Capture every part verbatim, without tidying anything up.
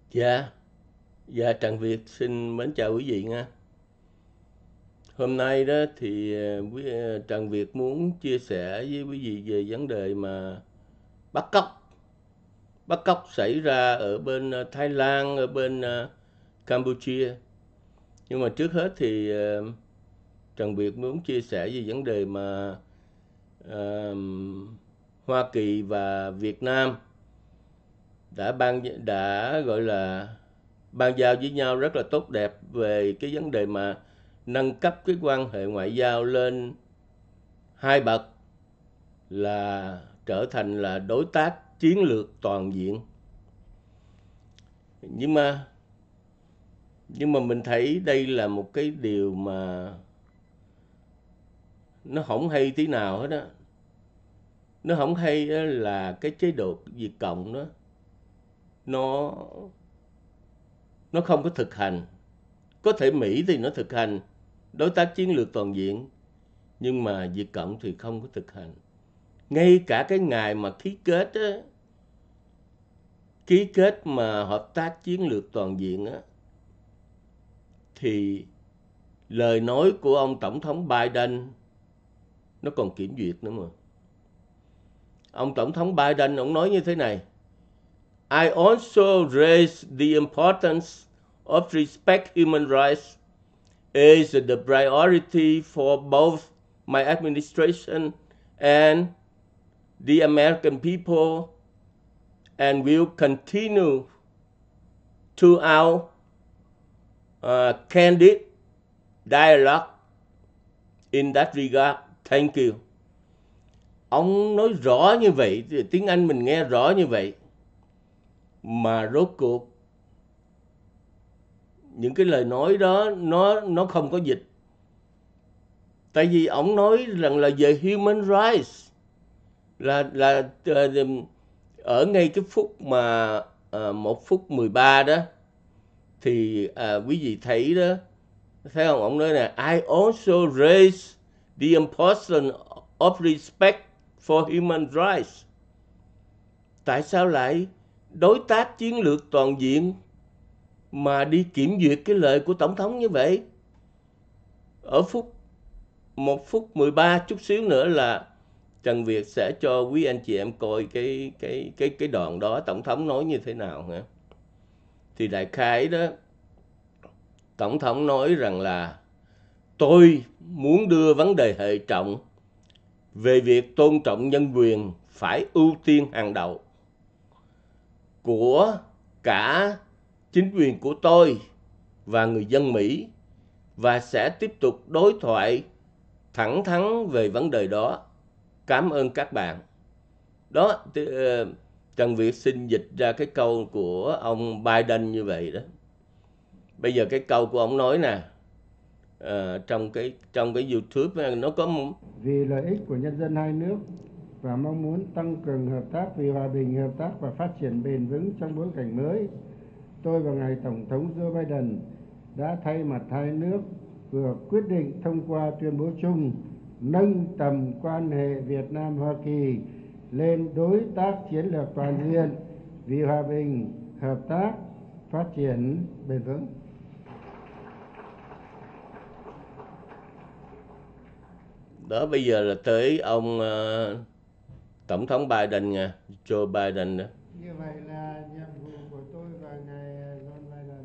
Dạ, dạ Trần Việt xin mến chào quý vị nha. Hôm nay đó thì ờ, quý ờ, Trần Việt muốn chia sẻ với quý vị về vấn đề mà bắt cóc, bắt cóc xảy ra ở bên ờ, Thái Lan, ở bên ờ, Campuchia. Nhưng mà trước hết thì ờ, Trần Việt muốn chia sẻ về vấn đề mà ờ, Hoa Kỳ và Việt Nam đã ban đã gọi là ban giao với nhau rất là tốt đẹp về cái vấn đề mà nâng cấp cái quan hệ ngoại giao lên hai bậc, là trở thành là đối tác chiến lược toàn diện. Nhưng mà nhưng mà mình thấy đây là một cái điều mà nó không hay tí nào hết á. Nó không hay á là cái chế độ Việt Cộng đó, nó nó không có thực hành. Có thể Mỹ thì nó thực hành đối tác chiến lược toàn diện, nhưng mà Việt Cộng thì không có thực hành. Ngay cả cái ngày mà ký kết á, ký kết mà hợp tác chiến lược toàn diện á, thì lời nói của ông Tổng thống Biden nó còn kiểm duyệt nữa mà. Ông Tổng thống Biden, ông nói như thế này: I also raise the importance of respect human rights is the priority for both my administration and the American people, and will continue throughout uh, candid dialogue in that regard. Thank you. Ông nói rõ như vậy, tiếng Anh mình nghe rõ như vậy, mà rốt cuộc những cái lời nói đó nó nó không có dịch. Tại vì ông nói rằng là về human rights, là là ờ, ở ngay cái phút mà uh, một phút mười ba đó, thì uh, quý vị thấy đó, thấy không? Ông nói là I also raise the importance of respect for human rights. Tại sao lại đối tác chiến lược toàn diện mà đi kiểm duyệt cái lời của Tổng thống như vậy? Ở phút một phút mười ba, chút xíu nữa là Trần Việt sẽ cho quý anh chị em coi cái cái cái cái đoạn đó Tổng thống nói như thế nào hả? Thì đại khái đó, Tổng thống nói rằng là tôi muốn đưa vấn đề hệ trọng về việc tôn trọng nhân quyền phải ưu tiên hàng đầu của cả chính quyền của tôi và người dân Mỹ, và sẽ tiếp tục đối thoại thẳng thắn về vấn đề đó. Cảm ơn các bạn. Đó, Trần Việt xin dịch ra cái câu của ông Biden như vậy đó. Bây giờ cái câu của ông nói nè, uh, trong cái trong cái YouTube nó có một... Vì lợi ích của nhân dân hai nước và mong muốn tăng cường hợp tác vì hòa bình, hợp tác và phát triển bền vững trong bối cảnh mới, tôi và ngài Tổng thống Joe Biden đã thay mặt hai nước vừa quyết định thông qua tuyên bố chung nâng tầm quan hệ Việt Nam-Hoa Kỳ lên đối tác chiến lược toàn diện vì hòa bình, hợp tác, phát triển bền vững. Đó, bây giờ là tới ông uh, Tổng thống Biden nha, Joe Biden đó. Như vậy là nhiệm vụ của tôi và ngài John Biden.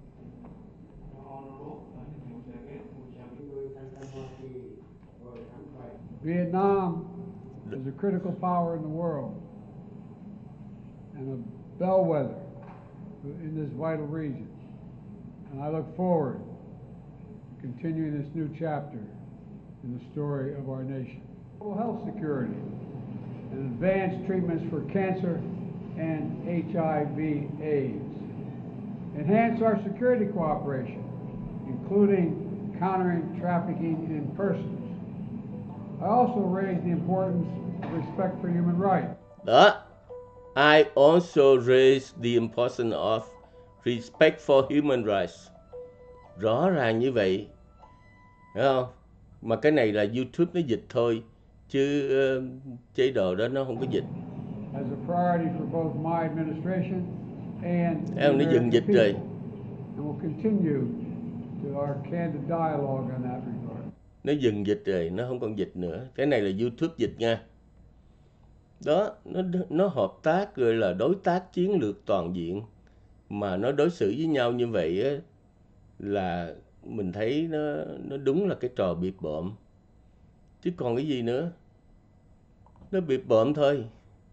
Vietnam is a critical power in the world and a bellwether in this vital region. And I look forward to continuing this new chapter in the story of our nation. Global health security and advanced treatments for cancer and H I V AIDS. Enhance our security cooperation, including countering trafficking in persons. I also raised the importance of respect for human rights. Đó, I also raised the importance of respect for human rights. Rõ ràng như vậy, thấy không? Mà cái này là YouTube nó dịch thôi, chứ uh, chế độ đó nó không có dịch. As a priority for both my administration and the Em nó dừng American dịch people. rồi. And we'll continue to our candid dialogue on that regard. Nó dừng dịch rồi, nó không còn dịch nữa. Cái này là YouTube dịch nha. Đó, nó nó hợp tác rồi là đối tác chiến lược toàn diện. Mà nó đối xử với nhau như vậy á, là mình thấy nó nó đúng là cái trò bịp bợm. Chứ còn cái gì nữa. Nó bịp bợm thôi.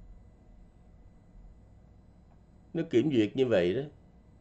Nó kiểm duyệt như vậy đó.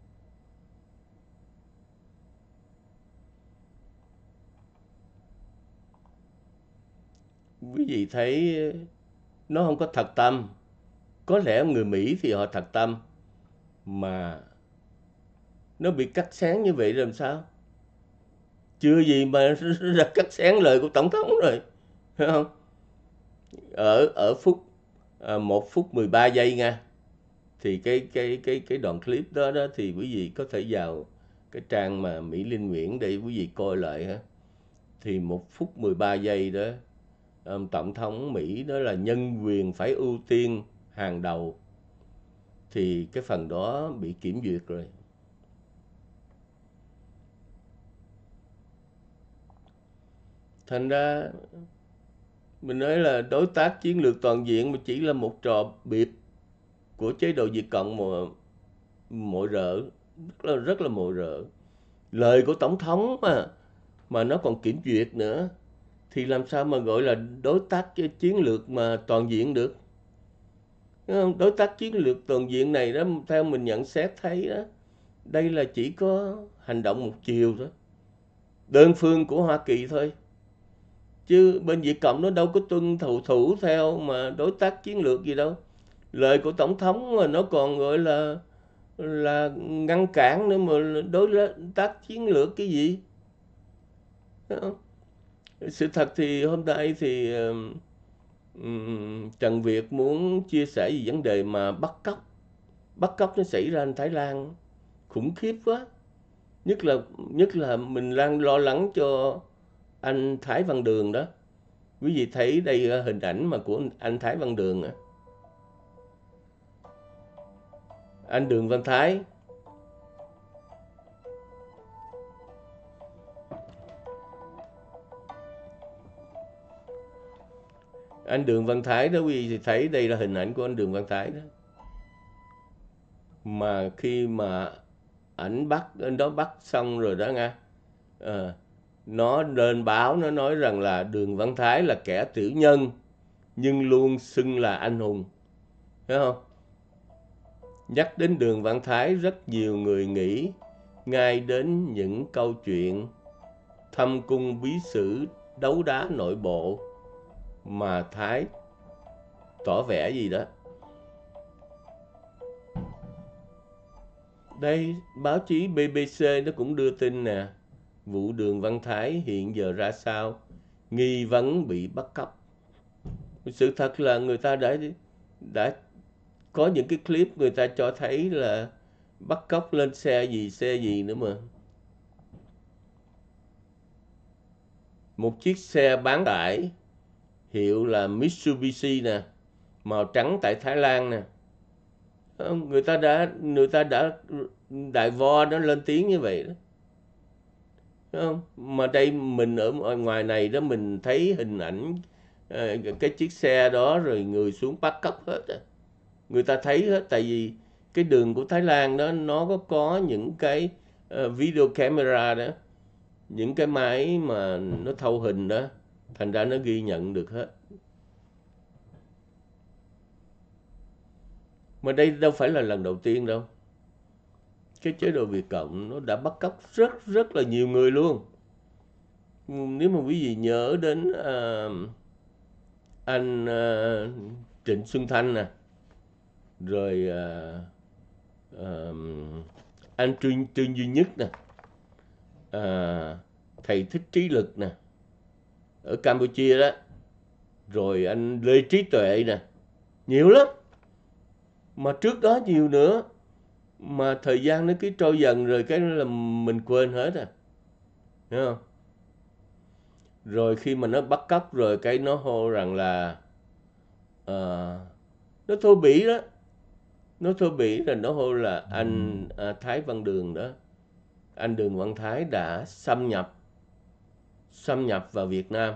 Quý vị thấy nó không có thật tâm. Có lẽ người Mỹ thì họ thật tâm. Mà nó bị cắt xén như vậy làm sao? Chưa gì mà ra cắt xén lời của Tổng thống rồi. Phải không? Ở ở phút à, một phút mười ba giây nha. Thì cái cái cái cái đoạn clip đó đó thì quý vị có thể vào cái trang mà Mỹ Linh Nguyễn để quý vị coi lại ha. Thì một phút mười ba giây đó, um, Tổng thống Mỹ đó là nhân quyền phải ưu tiên hàng đầu. Thì cái phần đó bị kiểm duyệt rồi. Thành ra mình nói là đối tác chiến lược toàn diện mà chỉ là một trò bịp của chế độ Việt Cộng mà mội rợ, rất là, rất là mội rợ. Lời của Tổng thống mà mà nó còn kiểm duyệt nữa thì làm sao mà gọi là đối tác chiến lược mà toàn diện được. Đối tác chiến lược toàn diện này đó, theo mình nhận xét thấy đó, đây là chỉ có hành động một chiều thôi, đơn phương của Hoa Kỳ thôi. Chứ bên Việt Cộng nó đâu có tuân thủ thủ theo mà đối tác chiến lược gì đâu. Lời của Tổng thống mà nó còn gọi là là ngăn cản nữa mà đối tác chiến lược cái gì. Sự thật thì hôm nay thì um, Trần Việt muốn chia sẻ về vấn đề mà bắt cóc. Bắt cóc nó xảy ra ở Thái Lan khủng khiếp quá. Nhất là nhất là mình đang lo lắng cho anh Thái Văn Đường đó. Quý vị thấy đây hình ảnh mà của anh Thái Văn Đường á. Anh Đường Văn Thái. Anh Đường Văn Thái đó, quý vị thì thấy đây là hình ảnh của anh Đường Văn Thái đó. Mà khi mà ảnh bắt, anh đó bắt xong rồi đó nha. À, nó lên báo nó nói rằng là Đường Văn Thái là kẻ tiểu nhân nhưng luôn xưng là anh hùng. Thấy không? Nhắc đến Đường Văn Thái, rất nhiều người nghĩ ngay đến những câu chuyện thâm cung bí sử, đấu đá nội bộ mà Thái tỏ vẻ gì đó. Đây, báo chí bê bê xê nó cũng đưa tin nè, vụ Đường Văn Thái hiện giờ ra sao, nghi vấn bị bắt cóc. Sự thật là người ta đã đã có những cái clip người ta cho thấy là bắt cóc lên xe gì, xe gì nữa mà. Một chiếc xe bán tải hiệu là Mitsubishi nè, màu trắng tại Thái Lan nè. Người ta đã người ta đã đại vo nó lên tiếng như vậy đó. Không? Mà đây mình ở ngoài này đó mình thấy hình ảnh cái chiếc xe đó rồi người xuống bắt cóc hết. Người ta thấy hết, tại vì cái đường của Thái Lan đó nó có có những cái video camera đó, những cái máy mà nó thâu hình đó, thành ra nó ghi nhận được hết. Mà đây đâu phải là lần đầu tiên đâu. Cái chế độ Việt Cộng nó đã bắt cóc rất rất là nhiều người luôn. Nếu mà quý vị nhớ đến uh, anh uh, Trịnh Xuân Thanh nè, rồi uh, uh, anh Trương, Trương Duy Nhất nè, uh, thầy Thích Trí Lực nè, ở Campuchia đó, rồi anh Lê Trí Tuệ nè, nhiều lắm. Mà trước đó nhiều nữa. Mà thời gian nó cứ trôi dần rồi cái là mình quên hết à. Hiểu không? Rồi khi mà nó bắt cóc rồi cái nó hô rằng là uh, nó thô bỉ đó. Nó thô bỉ là nó hô là anh à, Thái Văn Đường đó. Anh Đường Văn Thái đã xâm nhập xâm nhập vào Việt Nam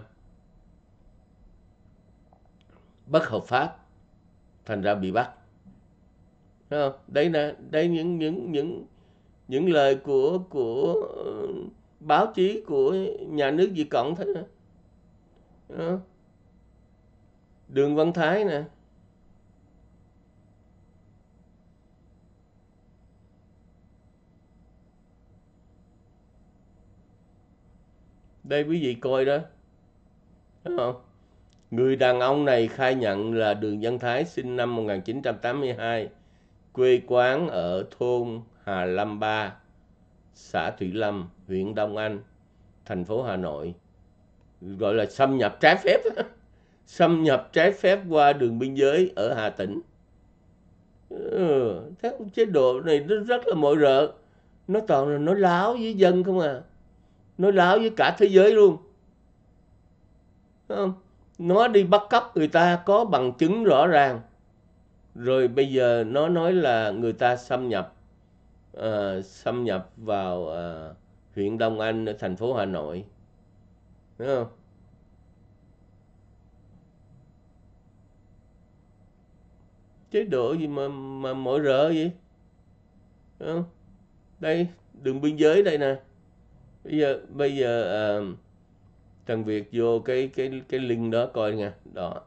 bất hợp pháp, thành ra bị bắt. Thấy không? Đây nè, đây những những những những lời của của ờ, báo chí của nhà nước Việt Cộng thế nè. Đó. Đường Văn Thái nè. Đây quý vị coi đó. Thấy không? Người đàn ông này khai nhận là Đường Văn Thái sinh năm một nghìn chín trăm tám mươi hai, quê quán ở thôn Hà Lâm ba, xã Thủy Lâm, huyện Đông Anh, thành phố Hà Nội. Gọi là xâm nhập trái phép. Xâm nhập trái phép qua đường biên giới ở Hà Tĩnh. Ừ, thế chế độ này nó rất là mọi rợ. Nó toàn là nói láo với dân không à. Nói láo với cả thế giới luôn. Thấy không? Nó đi bắt cóc người ta có bằng chứng rõ ràng. Rồi bây giờ nó nói là người ta xâm nhập uh, xâm nhập vào uh, huyện Đông Anh ở thành phố Hà Nội. Thấy không? Chế độ gì mà mà mọi rợ vậy? Thấy không? Đây, đường biên giới đây nè. Bây giờ bây giờ uh, Trần Việt vô cái cái cái link đó coi nha. Đó.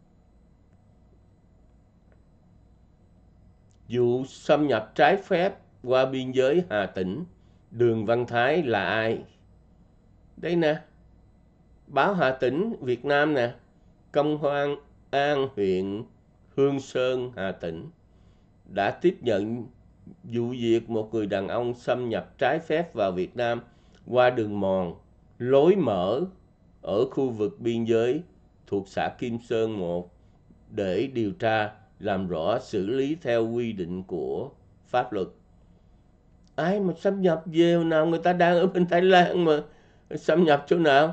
Vụ xâm nhập trái phép qua biên giới Hà Tĩnh, Đường Văn Thái là ai? Đây nè. Báo Hà Tĩnh Việt Nam nè. Công an An huyện Hương Sơn, Hà Tĩnh đã tiếp nhận vụ việc một người đàn ông xâm nhập trái phép vào Việt Nam qua đường mòn lối mở ở khu vực biên giới thuộc xã Kim Sơn một để điều tra, làm rõ, xử lý theo quy định của pháp luật. Ai mà xâm nhập về nào, người ta đang ở bên Thái Lan mà xâm nhập chỗ nào?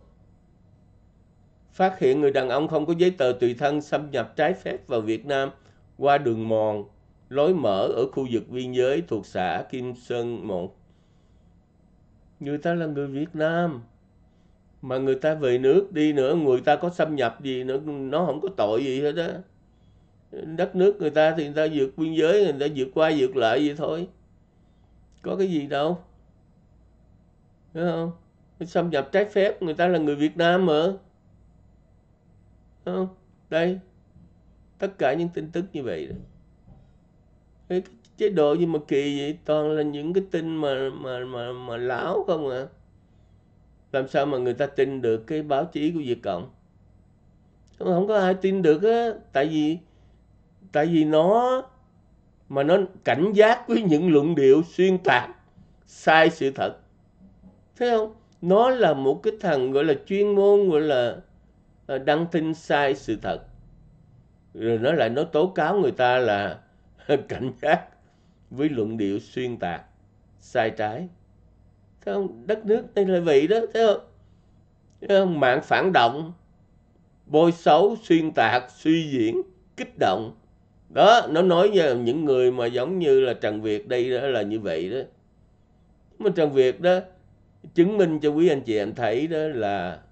Phát hiện người đàn ông không có giấy tờ tùy thân xâm nhập trái phép vào Việt Nam qua đường mòn lối mở ở khu vực biên giới thuộc xã Kim Sơn một. Người ta là người Việt Nam mà người ta về nước đi nữa, người ta có xâm nhập gì nữa, nó không có tội gì hết á. Đất nước người ta thì người ta vượt biên giới, người ta vượt qua vượt lại vậy thôi, có cái gì đâu. Thấy không? Xâm nhập trái phép, người ta là người Việt Nam mà. Thấy không? Đây, tất cả những tin tức như vậy đó. Cái chế độ gì mà kỳ vậy, toàn là những cái tin mà mà mà mà láo không à. Làm sao mà người ta tin được cái báo chí của Việt Cộng? Không có ai tin được á, tại vì tại vì nó mà nó cảnh giác với những luận điệu xuyên tạc sai sự thật. Thấy không? Nó là một cái thằng gọi là chuyên môn, gọi là đăng tin sai sự thật. Rồi nó lại nó tố cáo người ta là cảnh giác với luận điệu xuyên tạc sai trái. Thấy không? Đất nước đây là vậy đó, thấy không? Thấy không? Mạng phản động, bôi xấu, xuyên tạc, suy diễn, kích động. Đó, nó nói với những người mà giống như là Trần Việt đây đó là như vậy đó. Mà Trần Việt đó chứng minh cho quý anh chị em thấy đó là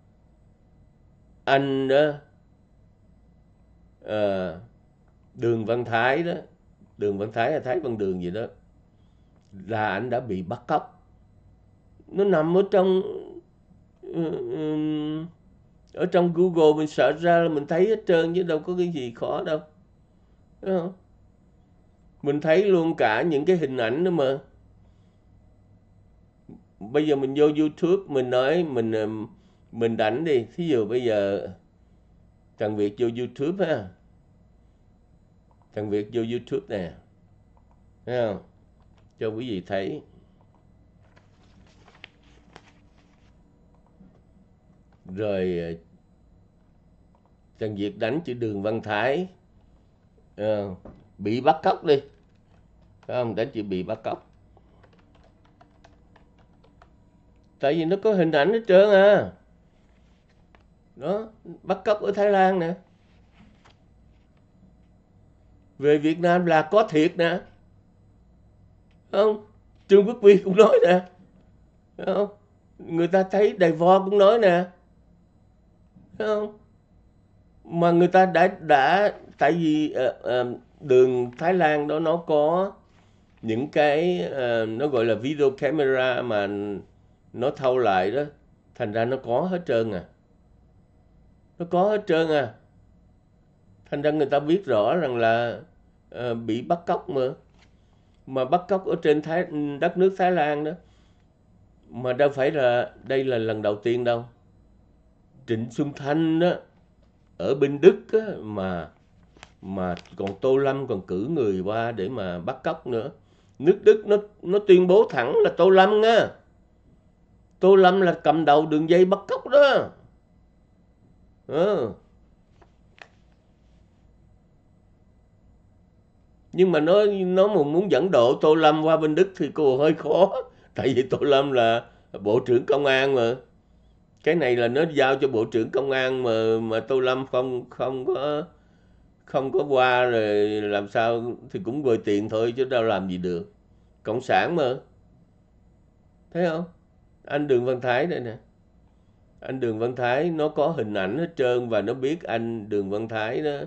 anh đó, à, Đường Văn Thái đó, Đường Văn Thái hay Thái Văn Đường gì đó, là anh đã bị bắt cóc. Nó nằm ở trong ở trong Google, mình search ra là mình thấy hết trơn chứ đâu có cái gì khó đâu. Đúng không? Mình thấy luôn cả những cái hình ảnh đó mà. Bây giờ mình vô YouTube, mình nói mình mình đánh đi. Thí dụ bây giờ Trần Việt vô YouTube ha. Trần Việt vô YouTube nè. Thấy không? Cho quý vị thấy. Rồi Trần Việt đánh chữ Đường Văn Thái, à, bị bắt cóc đi. Phải không? Đánh chữ bị bắt cóc. Tại vì nó có hình ảnh hết trơn à. Đó, bắt cóc ở Thái Lan nè. về Việt Nam là có thiệt nè, không? Trương Quốc Huy cũng nói nè, không? Người ta thấy Đài Vo cũng nói nè, không? Mà người ta đã đã tại vì uh, uh, đường Thái Lan đó nó có những cái uh, nó gọi là video camera mà nó thâu lại đó, thành ra nó có hết trơn à, nó có hết trơn à, thành ra người ta biết rõ rằng là uh, bị bắt cóc mà mà bắt cóc ở trên Thái, đất nước Thái Lan đó, mà đâu phải là đây là lần đầu tiên đâu. Trịnh Xuân Thanh đó ở bên Đức á, mà mà còn Tô Lâm còn cử người qua để mà bắt cóc nữa. Nước Đức nó nó tuyên bố thẳng là Tô Lâm nha, Tô Lâm là cầm đầu đường dây bắt cóc đó. Ừ. Nhưng mà nó nó mà muốn dẫn độ Tô Lâm qua bên Đức thì cô hơi khó, tại vì Tô Lâm là bộ trưởng công an mà. Cái này là nó giao cho bộ trưởng công an mà mà Tô Lâm không không có không có qua rồi làm sao thì cũng gửi tiền thôi chứ đâu làm gì được. Cộng sản mà. Thấy không? Anh Đường Văn Thái đây nè. Anh Đường Văn Thái nó có hình ảnh hết trơn và nó biết anh Đường Văn Thái đó.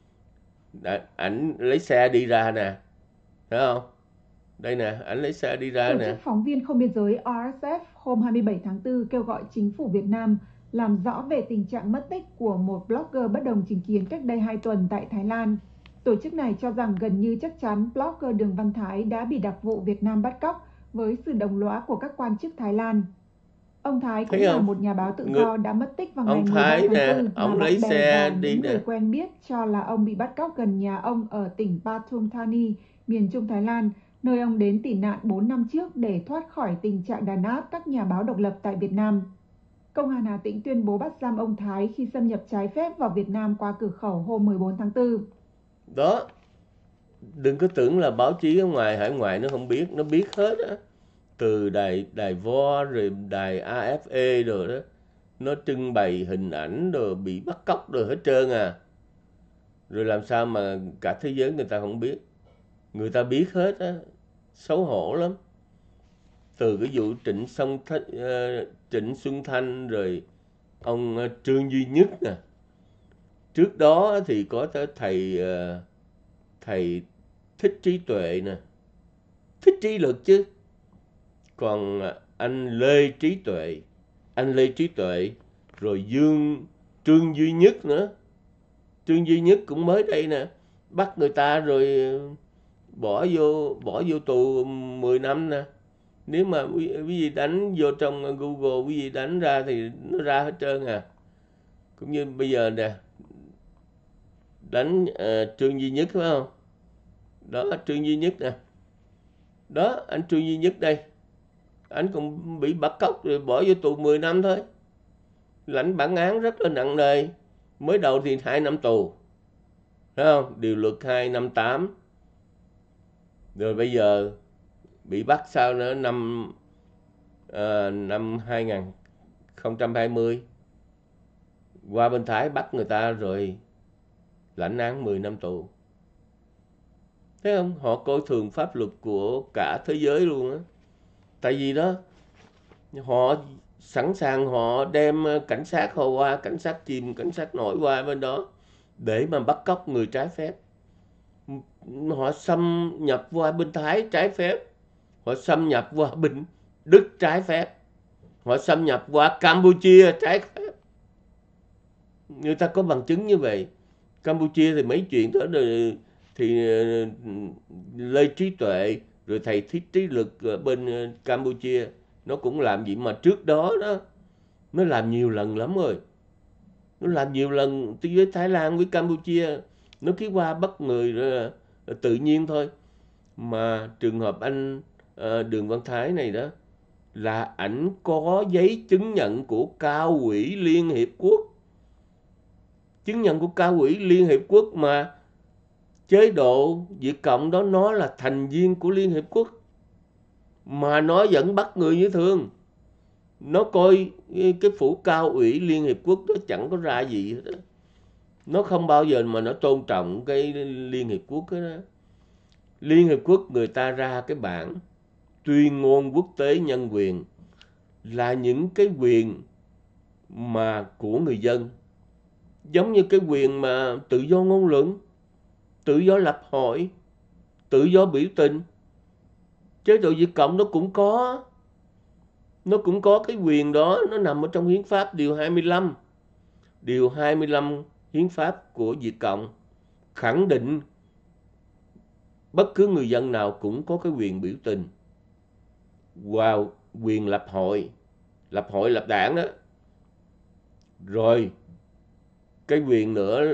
Ảnh lấy xe đi ra nè. Thấy không? Đây nè, ảnh lấy xe đi ra Tổ nè. chức Phóng viên Không biên giới R S F hôm hai mươi bảy tháng tư kêu gọi chính phủ Việt Nam làm rõ về tình trạng mất tích của một blogger bất đồng chính kiến cách đây hai tuần tại Thái Lan. Tổ chức này cho rằng gần như chắc chắn blogger Đường Văn Thái đã bị đặc vụ Việt Nam bắt cóc với sự đồng lõa của các quan chức Thái Lan. Ông Thái cũng là một nhà báo tự Người... do đã mất tích vào ngày ông mười ba Thái tháng nè, tư ông mà lấy bạn bè xe và đi những nè. người quen biết cho là ông bị bắt cóc gần nhà ông ở tỉnh Pathum Thani, miền Trung Thái Lan, nơi ông đến tị nạn bốn năm trước để thoát khỏi tình trạng đàn áp các nhà báo độc lập tại Việt Nam. Công an Hà Tĩnh tuyên bố bắt giam ông Thái khi xâm nhập trái phép vào Việt Nam qua cửa khẩu hôm mười bốn tháng tư. Đó, đừng có tưởng là báo chí ở ngoài hải ngoại nó không biết, nó biết hết á. Từ đài đài Vo rồi đài A F A rồi đó, nó trưng bày hình ảnh rồi bị bắt cóc rồi hết trơn à. Rồi làm sao mà cả thế giới người ta không biết. Người ta biết hết á, xấu hổ lắm. Từ cái vụ Trịnh Xuân Thanh, uh, Trịnh Xuân Thanh rồi ông uh, Trương Duy Nhất nè. Trước đó thì có tới thầy uh, thầy Thích Trí Tuệ nè, Thích Trí Lực chứ. Còn uh, anh Lê Trí Tuệ, anh Lê Trí Tuệ, rồi Dương Trương Duy Nhất nữa. Trương Duy Nhất cũng mới đây nè, bắt người ta rồi bỏ vô bỏ vô tù mười năm nè. Nếu mà quý, quý vị đánh vô trong Google, quý vị đánh ra thì nó ra hết trơn à. Cũng như bây giờ nè, đánh uh, Trương Duy Nhất phải không? Đó, Trương Duy Nhất nè. Đó, anh Trương Duy Nhất đây. Anh cũng bị bắt cóc rồi bỏ vô tù mười năm thôi. Lãnh bản án rất là nặng nề. Mới đầu thì hai năm tù. Thấy không? Điều luật hai năm tám. Rồi bây giờ bị bắt sao nữa năm uh, năm hai không hai không. Qua bên Thái bắt người ta rồi lãnh án mười năm tù. Thấy không? Họ coi thường pháp luật của cả thế giới luôn á. Tại vì đó, họ sẵn sàng họ đem cảnh sát họ qua, cảnh sát chìm, cảnh sát nổi qua bên đó để mà bắt cóc người trái phép. Họ xâm nhập qua bên Thái trái phép. Họ xâm nhập qua bên Đức trái phép. Họ xâm nhập qua Campuchia trái phép. Người ta có bằng chứng như vậy. Campuchia thì mấy chuyện đó rồi, thì Lê Trí Tuệ rồi thầy Thích Trí Lực ở bên Campuchia nó cũng làm gì mà trước đó đó nó làm nhiều lần lắm rồi. Nó làm nhiều lần với Thái Lan với Campuchia, nó cứ qua bắt người rồi, tự nhiên thôi. Mà trường hợp anh uh, Đường Văn Thái này đó là ảnh có giấy chứng nhận của Cao ủy Liên Hiệp Quốc. Chứng nhận của Cao ủy Liên Hiệp Quốc mà chế độ Việt Cộng đó nó là thành viên của Liên Hiệp Quốc. Mà nó vẫn bắt người như thường. Nó coi cái phủ Cao ủy Liên Hiệp Quốc đó chẳng có ra gì hết đó. Nó không bao giờ mà nó tôn trọng cái Liên Hiệp Quốc đó. Liên Hiệp Quốc người ta ra cái bản tuyên ngôn quốc tế nhân quyền là những cái quyền mà của người dân, giống như cái quyền mà tự do ngôn luận, tự do lập hội, tự do biểu tình. Chế độ Việt Cộng nó cũng có, nó cũng có cái quyền đó, nó nằm ở trong hiến pháp điều hai mươi lăm. Điều hai mươi lăm hiến pháp của Việt Cộng khẳng định bất cứ người dân nào cũng có cái quyền biểu tình và quyền lập hội, lập hội lập đảng đó. Rồi cái quyền nữa,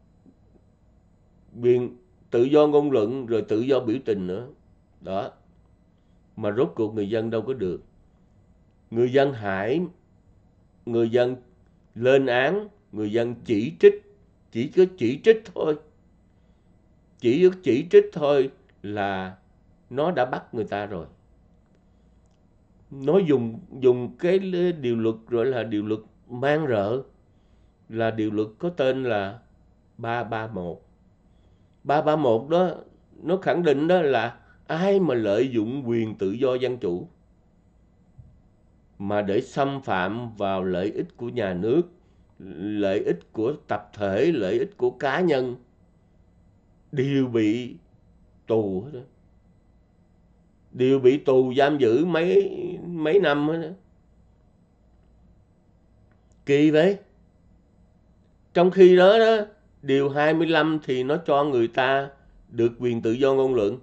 quyền tự do ngôn luận, rồi tự do biểu tình nữa. Đó. Mà rốt cuộc người dân đâu có được. Người dân hãy, người dân lên án, người dân chỉ trích, chỉ có chỉ trích thôi. Chỉ có chỉ trích thôi là nó đã bắt người ta rồi. Nó dùng dùng cái điều luật gọi là điều luật man rợ, là điều luật có tên là ba ba mốt. ba ba mốt đó, nó khẳng định đó là ai mà lợi dụng quyền tự do dân chủ mà để xâm phạm vào lợi ích của nhà nước, lợi ích của tập thể, lợi ích của cá nhân đều bị tù hết đó. Đều bị tù giam giữ mấy mấy năm hết đó. Kỳ vậy. Trong khi đó đó, điều hai mươi lăm thì nó cho người ta được quyền tự do ngôn luận.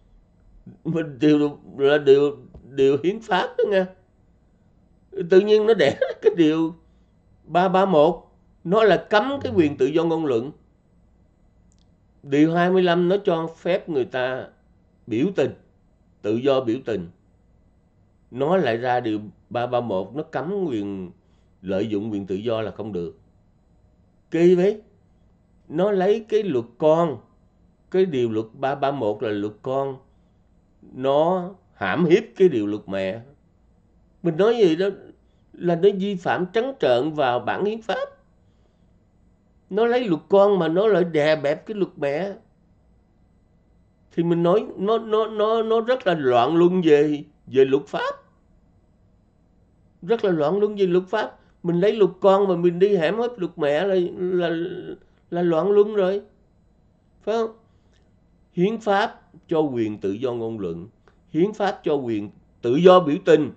Điều là điều điều hiến pháp đó nha. Tự nhiên nó để cái điều ba ba mốt, nó là cấm cái quyền tự do ngôn luận. Điều hai mươi lăm nó cho phép người ta biểu tình, tự do biểu tình. Nó lại ra điều ba ba mốt, nó cấm quyền lợi dụng quyền tự do là không được. Kỳ vậy. Nó lấy cái luật con, cái điều luật ba ba mốt là luật con, nó hãm hiếp cái điều luật mẹ. Mình nói gì đó là nó vi phạm trắng trợn vào bản hiến pháp. Nó lấy luật con mà nó lại đè bẹp cái luật mẹ. Thì mình nói nó nó nó nó rất là loạn luân về về luật pháp. Rất là loạn luân về luật pháp. Mình lấy luật con mà mình đi hãm hiếp luật mẹ là là là loạn luân rồi. Phải không? Hiến pháp cho quyền tự do ngôn luận, hiến pháp cho quyền tự do biểu tình.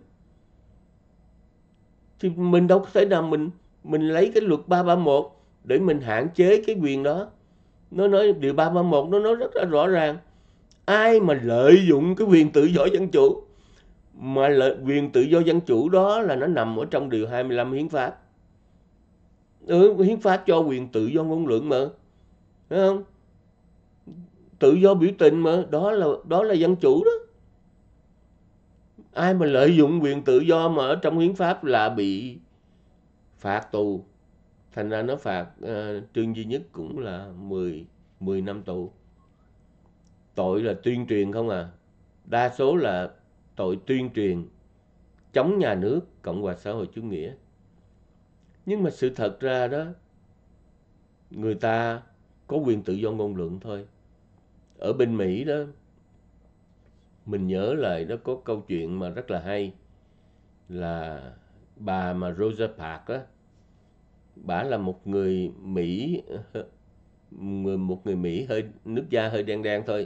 Thì mình đâu có thể nào mình mình lấy cái luật ba ba mốt để mình hạn chế cái quyền đó. Nó nói điều ba ba mốt nó nói rất là rõ ràng. Ai mà lợi dụng cái quyền tự do dân chủ, mà lợi, quyền tự do dân chủ đó là nó nằm ở trong điều hai mươi lăm hiến pháp. Ừ, hiến pháp cho quyền tự do ngôn luận mà. Thấy không? Tự do biểu tình mà, đó là đó là dân chủ đó. Ai mà lợi dụng quyền tự do mà ở trong hiến pháp là bị phạt tù. Thành ra nó phạt uh, Trương Duy Nhất cũng là mười năm tù. Tội là tuyên truyền không à. Đa số là tội tuyên truyền chống nhà nước Cộng hòa xã hội chủ nghĩa. Nhưng mà sự thật ra đó, người ta có quyền tự do ngôn luận thôi. Ở bên Mỹ đó, mình nhớ lại nó có câu chuyện mà rất là hay, là bà mà Rosa Parks á, bà là một người Mỹ, một người Mỹ hơi nước da hơi đen đen thôi.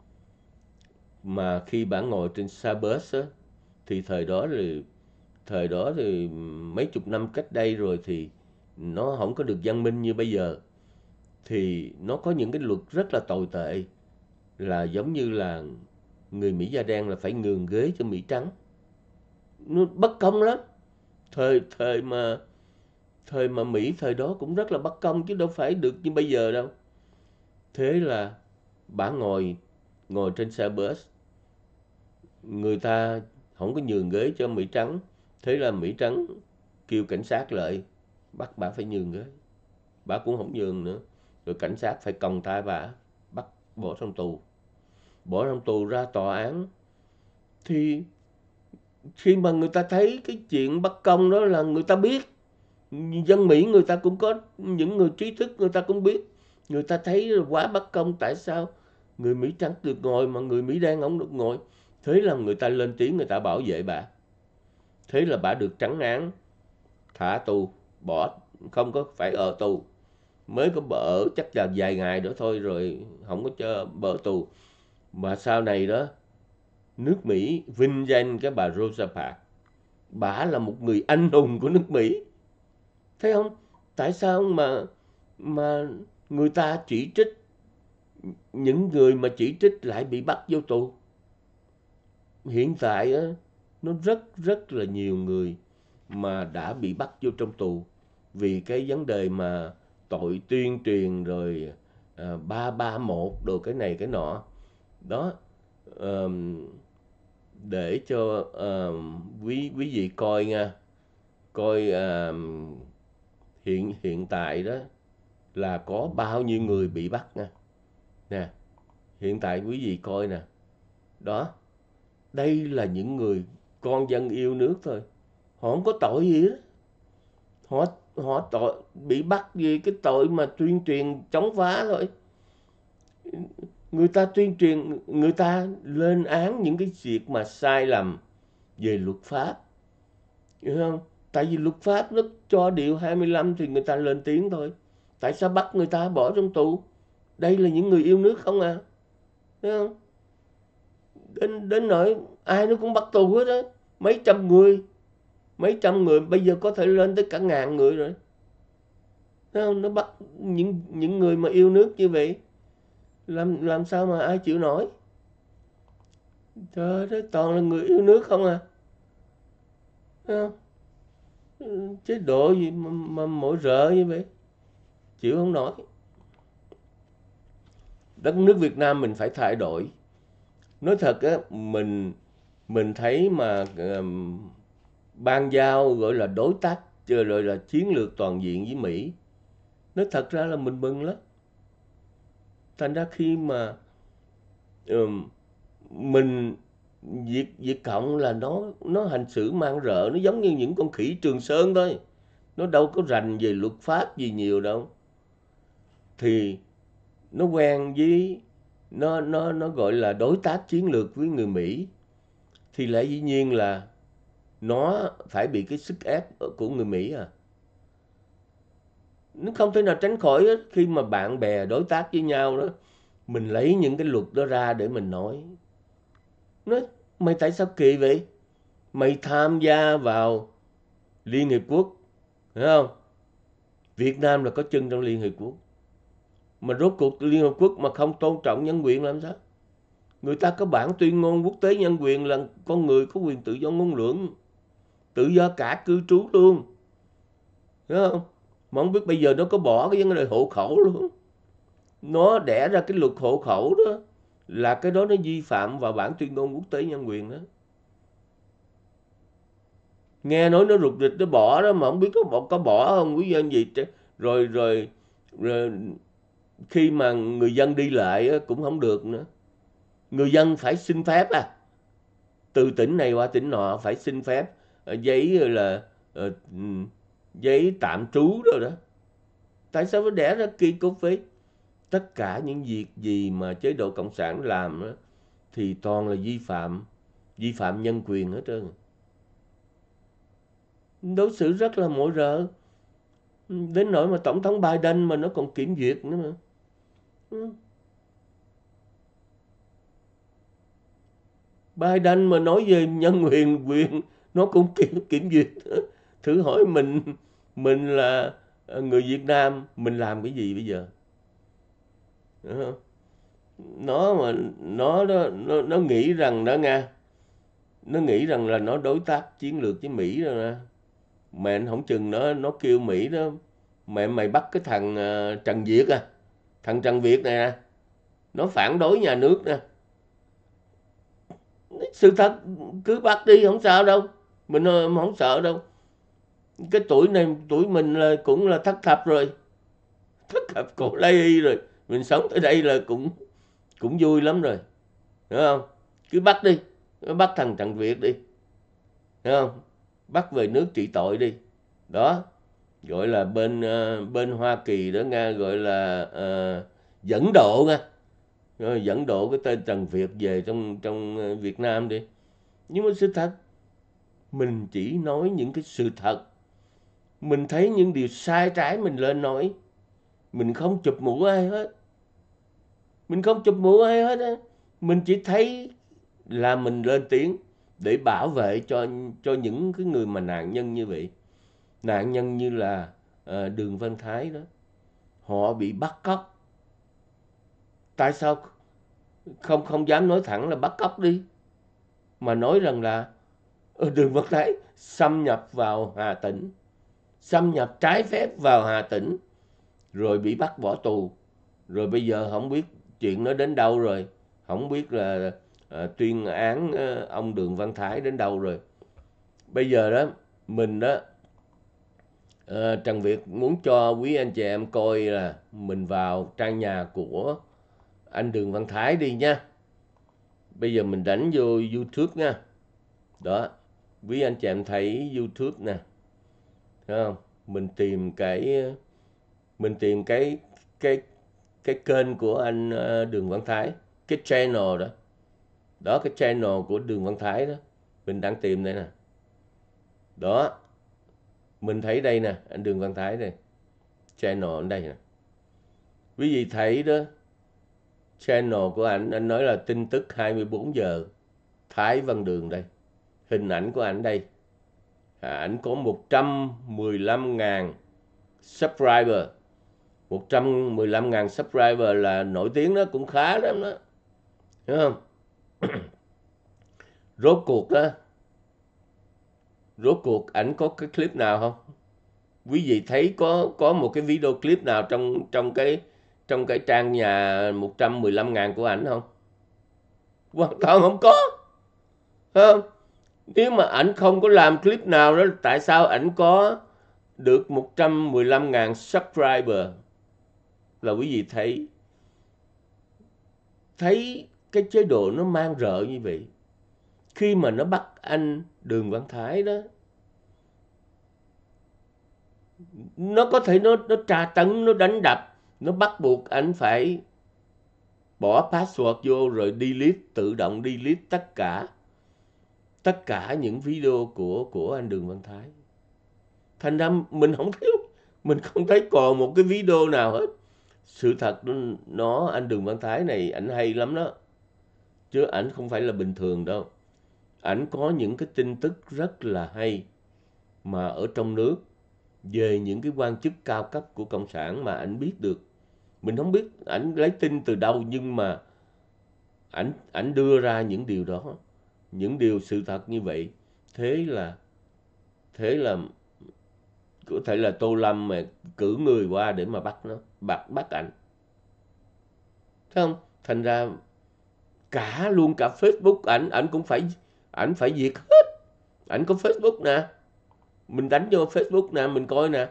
Mà khi bà ngồi trên xe bus á, thì thời đó thì thời đó thì mấy chục năm cách đây rồi thì nó không có được văn minh như bây giờ. Thì nó có những cái luật rất là tồi tệ, là giống như là người Mỹ da đen là phải nhường ghế cho Mỹ trắng. Nó bất công lắm. Thời thời mà thời mà Mỹ thời đó cũng rất là bất công chứ đâu phải được như bây giờ đâu. Thế là bà ngồi ngồi trên xe bus, người ta không có nhường ghế cho Mỹ trắng. Thế là Mỹ trắng kêu cảnh sát lại bắt bà phải nhường ghế. Bà cũng không nhường nữa. Rồi cảnh sát phải còng tay bà, bắt bỏ trong tù. Bỏ trong tù ra tòa án. Thì khi mà người ta thấy cái chuyện bất công đó là người ta biết. Dân Mỹ người ta cũng có, những người trí thức người ta cũng biết. Người ta thấy quá bất công, tại sao người Mỹ trắng được ngồi mà người Mỹ đen không được ngồi. Thế là người ta lên tiếng, người ta bảo vệ bà. Thế là bà được trắng án, thả tù, bỏ, không có phải ở tù. Mới có bỡ chắc là vài ngày nữa thôi rồi không có cho bỡ tù. Mà sau này đó, nước Mỹ vinh danh cái bà Rosa Parks. Bà là một người anh hùng của nước Mỹ. Thấy không? Tại sao mà mà người ta chỉ trích, những người mà chỉ trích lại bị bắt vô tù? Hiện tại á, nó rất rất là nhiều người mà đã bị bắt vô trong tù vì cái vấn đề mà tội tuyên truyền rồi à, ba ba một đồ cái này cái nọ. Đó, um, để cho um, quý quý vị coi nha, coi um, hiện hiện tại đó là có bao nhiêu người bị bắt nha. Nè, hiện tại quý vị coi nè. Đó, đây là những người con dân yêu nước thôi. Họ không có tội gì đó. Họ họ tội bị bắt vì cái tội mà tuyên truyền chống phá thôi. Người ta tuyên truyền, người ta lên án những cái việc mà sai lầm về luật pháp. Hiểu không? Tại vì luật pháp nó cho điều hai mươi lăm thì người ta lên tiếng thôi. Tại sao bắt người ta bỏ trong tù? Đây là những người yêu nước không à? Thấy không? Đến, đến nỗi ai nó cũng bắt tù hết á. Mấy trăm người. Mấy trăm người bây giờ có thể lên tới cả ngàn người rồi. Thấy không? Nó bắt những, những người mà yêu nước như vậy. Làm, làm sao mà ai chịu nổi? Trời ơi, toàn là người yêu nước không à? Thấy không? Chế độ gì mà, mà mỗi rợ như vậy? Chịu không nổi. Đất nước Việt Nam mình phải thay đổi. Nói thật á, mình mình thấy mà uh, ban giao gọi là đối tác, rồi là chiến lược toàn diện với Mỹ. Nói thật ra là mình mừng lắm. Thành ra khi mà uh, mình Việt Việt Cộng là nó nó hành xử mang rợ, nó giống như những con khỉ Trường Sơn thôi. Nó đâu có rành về luật pháp gì nhiều đâu. Thì nó quen với nó nó nó gọi là đối tác chiến lược với người Mỹ, thì lẽ dĩ nhiên là nó phải bị cái sức ép của người Mỹ à. Nó không thể nào tránh khỏi đó. Khi mà bạn bè đối tác với nhau đó, mình lấy những cái luật đó ra để mình nói. Nói mày tại sao kỳ vậy? Mày tham gia vào Liên Hiệp Quốc, hiểu không? Việt Nam là có chân trong Liên Hiệp Quốc. Mà rốt cuộc Liên Hợp Quốc mà không tôn trọng nhân quyền làm sao? Người ta có bản tuyên ngôn quốc tế nhân quyền là con người có quyền tự do ngôn luận, tự do cả cư trú luôn. Hiểu không? Mà không biết bây giờ nó có bỏ cái vấn đề hộ khẩu luôn. Nó đẻ ra cái luật hộ khẩu đó, là cái đó nó vi phạm vào bản tuyên ngôn quốc tế nhân quyền đó. Nghe nói nó rụt rịch nó bỏ đó, mà không biết có bỏ, có bỏ không, quý dân gì. Rồi, rồi, rồi khi mà người dân đi lại cũng không được nữa. Người dân phải xin phép à. Từ tỉnh này qua tỉnh nọ phải xin phép, giấy là uh, giấy tạm trú rồi đó. Tại sao phải đẻ ra kỳ cục vậy? Tất cả những việc gì mà chế độ Cộng sản làm đó, thì toàn là vi phạm, vi phạm nhân quyền hết trơn. Đối xử rất là mỗi rợ. Đến nỗi mà Tổng thống Biden mà nó còn kiểm duyệt nữa mà. Ừ. Biden mà nói về nhân quyền quyền nó cũng kiểm, kiểm duyệt. Thử hỏi mình mình là người Việt Nam, mình làm cái gì bây giờ? Nó mà nó nó nó, nó nghĩ rằng đó nha, nó nghĩ rằng là nó đối tác chiến lược với Mỹ rồi nè. Mẹ không chừng nó nó kêu Mỹ đó, mẹ mày bắt cái thằng uh, Trần Việt à, thằng Trần Việt này nè, nó phản đối nhà nước nè. Sự thật cứ bắt đi không sao đâu, mình không sợ đâu. Cái tuổi này tuổi mình là cũng là thất thập rồi, thất thập cổ lai y rồi, mình sống tới đây là cũng cũng vui lắm rồi, hiểu không? Cứ bắt đi, bắt thằng Trần Việt đi, hiểu không? Bắt về nước trị tội đi, đó. gọi là bên ờ, bên Hoa Kỳ đó Nga, gọi là ờ, dẫn độ Nga. Ờ, dẫn độ cái tên Trần Việt về trong trong ờ, Việt Nam đi. Nhưng mà sự thật, mình chỉ nói những cái sự thật. Mình thấy những điều sai trái mình lên nói. Mình không chụp mũ ai hết. Mình không chụp mũ ai hết á. Mình chỉ thấy là mình lên tiếng để bảo vệ cho cho những cái người mà nạn nhân như vậy. Nạn nhân như là ờ, Đường Văn Thái đó. Họ bị bắt cóc. Tại sao không không dám nói thẳng là bắt cóc đi, mà nói rằng là ờ, Đường Văn Thái xâm nhập vào Hà Tĩnh, xâm nhập trái phép vào Hà Tĩnh, rồi bị bắt bỏ tù, rồi bây giờ không biết chuyện nó đến đâu rồi, không biết là ờ, tuyên án ờ, ông Đường Văn Thái đến đâu rồi. Bây giờ đó mình đó, ờ, Trần Việt muốn cho quý anh chị em coi là mình vào trang nhà của anh Đường Văn Thái đi nha. Bây giờ mình đánh vô YouTube nha. Đó, quý anh chị em thấy YouTube nè, thấy không? Mình tìm cái mình tìm cái cái cái kênh của anh ờ, Đường Văn Thái, cái channel đó. Đó, cái channel của Đường Văn Thái đó. Mình đang tìm đây nè. Đó, mình thấy đây nè, anh Đường Văn Thái đây. Channel ở đây nè. Quý vị thấy đó, channel của anh, anh nói là tin tức hai mươi bốn giờ. Thái Văn Đường đây. Hình ảnh của ảnh đây. À, ảnh có một trăm mười lăm nghìn subscriber. một trăm mười lăm nghìn subscriber là nổi tiếng đó, cũng khá lắm đó. Hiểu không? Rốt cuộc đó, rốt cuộc ảnh có cái clip nào không? Quý vị thấy có có một cái video clip nào trong trong cái trong cái trang nhà một trăm mười lăm nghìn của ảnh không? Hoàn toàn không có. Không? Nếu mà ảnh không có làm clip nào đó, tại sao ảnh có được một trăm mười lăm nghìn subscriber? Là quý vị thấy thấy cái chế độ nó mang rợ như vậy. Khi mà nó bắt anh Đường Văn Thái đó, nó có thể nó nó tra tấn, nó đánh đập, nó bắt buộc anh phải bỏ password vô rồi delete, tự động delete tất cả tất cả những video của của anh Đường Văn Thái. Thành ra mình không thấy mình không thấy còn một cái video nào hết. Sự thật nó, anh Đường Văn Thái này ảnh hay lắm đó, chứ ảnh không phải là bình thường đâu. Ảnh có những cái tin tức rất là hay mà ở trong nước về những cái quan chức cao cấp của Cộng sản mà ảnh biết được. Mình không biết ảnh lấy tin từ đâu, nhưng mà ảnh ảnh đưa ra những điều đó, những điều sự thật như vậy. Thế là thế là có thể là Tô Lâm mà cử người qua để mà bắt nó, bắt bắt ảnh. Thấy không? Thành ra cả luôn cả Facebook ảnh ảnh cũng phải ảnh phải diệt hết. Ảnh có Facebook nè. Mình đánh vô Facebook nè, mình coi nè.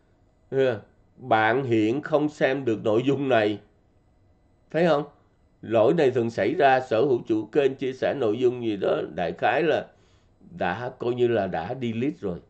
Bạn hiện không xem được nội dung này. Thấy không? Lỗi này thường xảy ra sở hữu chủ kênh chia sẻ nội dung gì đó, đại khái là đã coi như là đã delete rồi.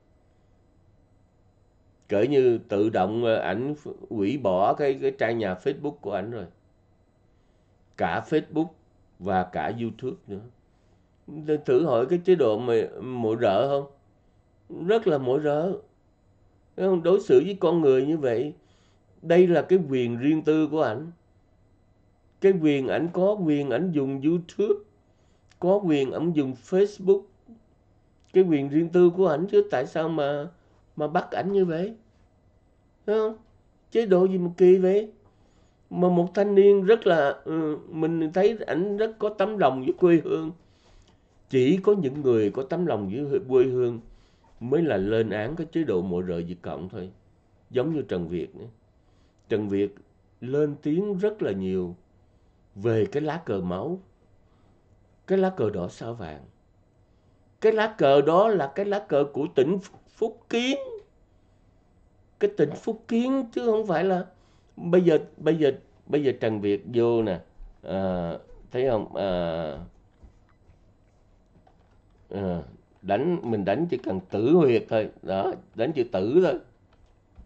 Cỡ như tự động ảnh hủy bỏ cái cái trang nhà Facebook của ảnh rồi. Cả Facebook và cả YouTube nữa. Thử hỏi cái chế độ mà mội rợ không? Rất là mội rợ. Đối xử với con người như vậy. Đây là cái quyền riêng tư của ảnh. Cái quyền ảnh có quyền ảnh dùng YouTube, có quyền ảnh dùng Facebook. Cái quyền riêng tư của ảnh chứ, tại sao mà mà bắt ảnh như vậy? Thấy không? Chế độ gì mà kỳ vậy? Mà một thanh niên rất là ừ, mình thấy ảnh rất có tấm lòng với quê hương. Chỉ có những người có tấm lòng với quê hương mới là lên án cái chế độ mội rợ Việt Cộng thôi. Giống như Trần Việt nữa. Trần Việt lên tiếng rất là nhiều về cái lá cờ máu, cái lá cờ đỏ sao vàng. Cái lá cờ đó là cái lá cờ của tỉnh Phúc Kiến. Cái tỉnh Phúc Kiến chứ không phải là bây giờ bây giờ bây giờ Trần Việt vô nè, à, thấy không? À, à, đánh mình đánh chỉ cần tử huyệt thôi, đó, đánh chữ tử thôi.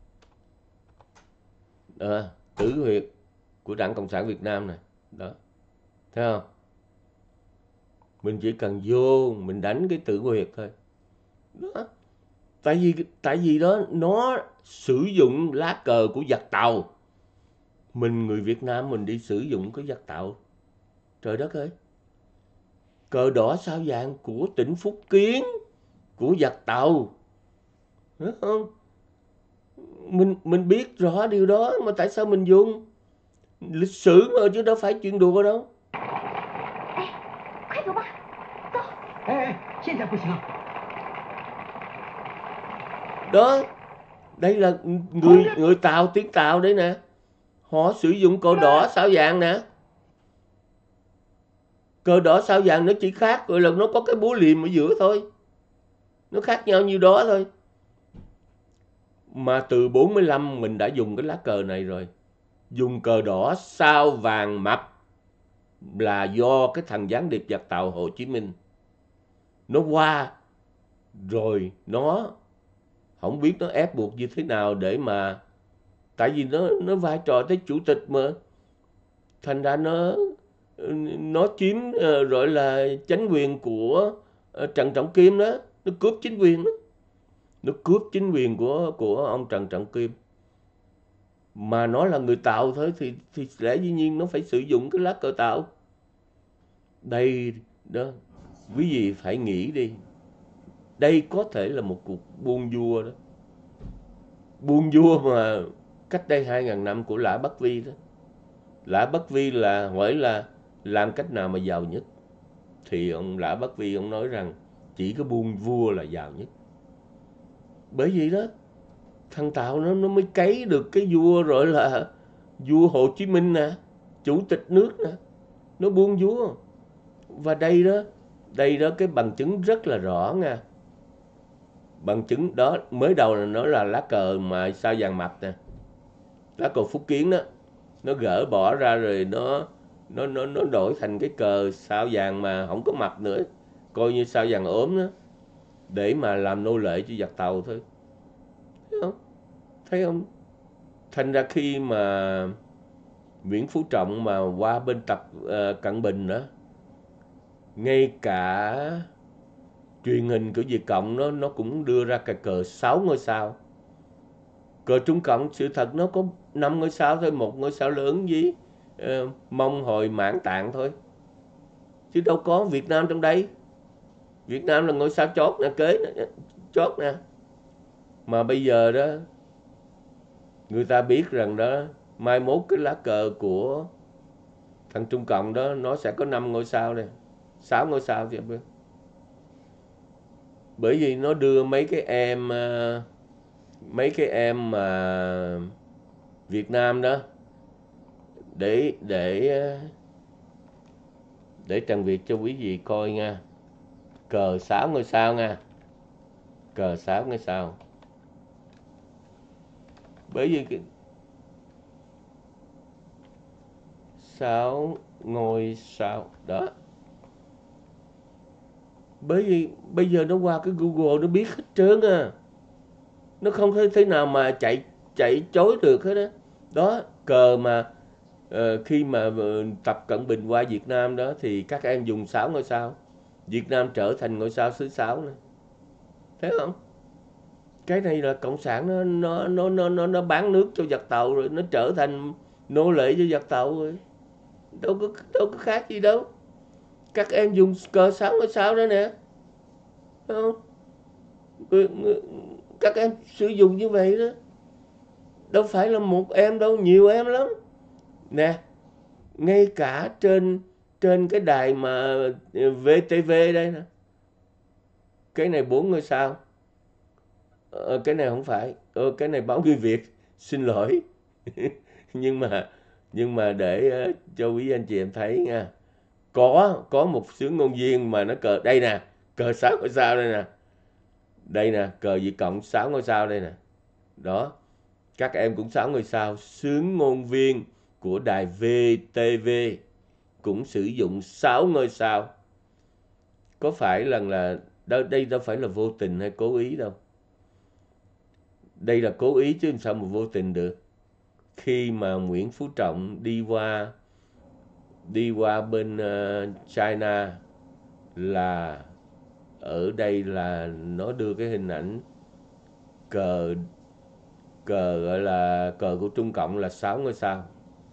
à, tử huyệt của Đảng Cộng sản Việt Nam này. Đó, thấy không? Mình chỉ cần vô mình đánh cái tử huyệt thôi. Đó. Tại vì tại vì đó nó sử dụng lá cờ của giặc Tàu. Mình người Việt Nam mình đi sử dụng cái giặc Tàu. Trời đất ơi. Cờ đỏ sao vàng của tỉnh Phúc Kiến, của giặc Tàu. Đúng không? Mình mình biết rõ điều đó mà tại sao mình dùng? Lịch sử mà chứ đâu phải chuyện đùa đâu. 快走吧，走。 哎哎，现在不行。 Đó, đây là người người Tàu, tiếng Tàu đấy nè. Họ sử dụng cờ đỏ sao vàng nè. Cờ đỏ sao vàng nó chỉ khác gọi là nó có cái búa liềm ở giữa thôi. Nó khác nhau như đó thôi. Mà từ bốn mươi lăm mình đã dùng cái lá cờ này rồi. Dùng cờ đỏ sao vàng mập là do cái thằng gián điệp giặc Tàu Hồ Chí Minh. Nó qua rồi nó không biết nó ép buộc như thế nào để mà, tại vì nó nó vai trò tới chủ tịch mà, thành ra nó nó chiếm uh, gọi là chánh quyền của uh, Trần Trọng Kim đó, nó cướp chính quyền đó, nó cướp chính quyền của của ông Trần Trọng Kim. Mà nó là người Tàu thôi thì thì lẽ dĩ nhiên nó phải sử dụng cái lá cờ Tàu. Đây đó, quý vị phải nghĩ đi. Đây có thể là một cuộc buôn vua đó. Buôn vua mà cách đây hai ngàn năm của Lã Bất Vi đó. Lã Bất Vi là hỏi là làm cách nào mà giàu nhất. Thì ông Lã Bất Vi ông nói rằng chỉ có buôn vua là giàu nhất. Bởi vì đó, thằng Tàu nó, nó mới cấy được cái vua rồi là vua Hồ Chí Minh nè, chủ tịch nước nè. Nó buôn vua. Và đây đó, đây đó cái bằng chứng rất là rõ nha. Bằng chứng đó mới đầu là nó là lá cờ mà sao vàng mập nè, lá cờ Phúc Kiến đó, nó gỡ bỏ ra rồi nó nó nó nó đổi thành cái cờ sao vàng mà không có mập nữa, coi như sao vàng ốm đó, để mà làm nô lệ cho giặc Tàu thôi. Thấy không? Thấy không? Thành ra khi mà Nguyễn Phú Trọng mà qua bên tập uh, Cận Bình đó, ngay cả truyền hình của Việt Cộng nó nó cũng đưa ra cái cờ sáu ngôi sao. Cờ Trung Cộng sự thật nó có năm ngôi sao thôi, một ngôi sao lớn với uh, Mông Hồi Mãn Tạng thôi. Chứ đâu có Việt Nam trong đây. Việt Nam là ngôi sao chót nè, kế nè, chót nè. Mà bây giờ đó người ta biết rằng đó mai mốt cái lá cờ của thằng Trung Cộng đó nó sẽ có năm ngôi sao này, sáu ngôi sao thì biết. Bởi vì nó đưa mấy cái em mấy cái em mà Việt Nam đó để để để Trần Việt cho quý vị coi nha. Cờ sáu ngôi sao nha. Cờ sáu ngôi sao. Bởi vì cái sáu ngôi sao đó. Bởi vì bây giờ nó qua cái Google nó biết hết trơn à. Nó không thể thế nào mà chạy chạy chối được hết đó. Đó, cờ mà uh, khi mà uh, Tập Cận Bình qua Việt Nam đó thì các em dùng sáu ngôi sao. Việt Nam trở thành ngôi sao thứ sáu này. Thấy không? Cái này là cộng sản nó nó nó nó nó, nó bán nước cho giặc Tàu rồi, nó trở thành nô lệ cho giặc Tàu rồi. Đâu có đâu có khác gì đâu. Các em dùng cờ sáu ngôi sao đó nè. Thấy không? Các em sử dụng như vậy đó. Đâu phải là một em đâu, nhiều em lắm. Nè, ngay cả trên trên cái đài mà vê tê vê đây nè. Cái này bốn ngôi sao. Ờ, cái này không phải. Ờ, cái này báo Người Việt. Xin lỗi. nhưng mà nhưng mà để uh, cho quý anh chị em thấy nha. Có có một xướng ngôn viên mà nó cờ đây nè, cờ sáu ngôi sao đây nè. Đây nè, cờ Việt Cộng sáu ngôi sao đây nè. Đó. Các em cũng sáu ngôi sao, xướng ngôn viên của đài vê tê vê cũng sử dụng sáu ngôi sao. Có phải là là đây, đây đâu phải là vô tình hay cố ý đâu. Đây là cố ý chứ sao mà vô tình được. khi mà Nguyễn Phú Trọng đi qua đi qua bên uh, China, là ở đây là nó đưa cái hình ảnh cờ cờ gọi là cờ của Trung Cộng là sáu ngôi sao.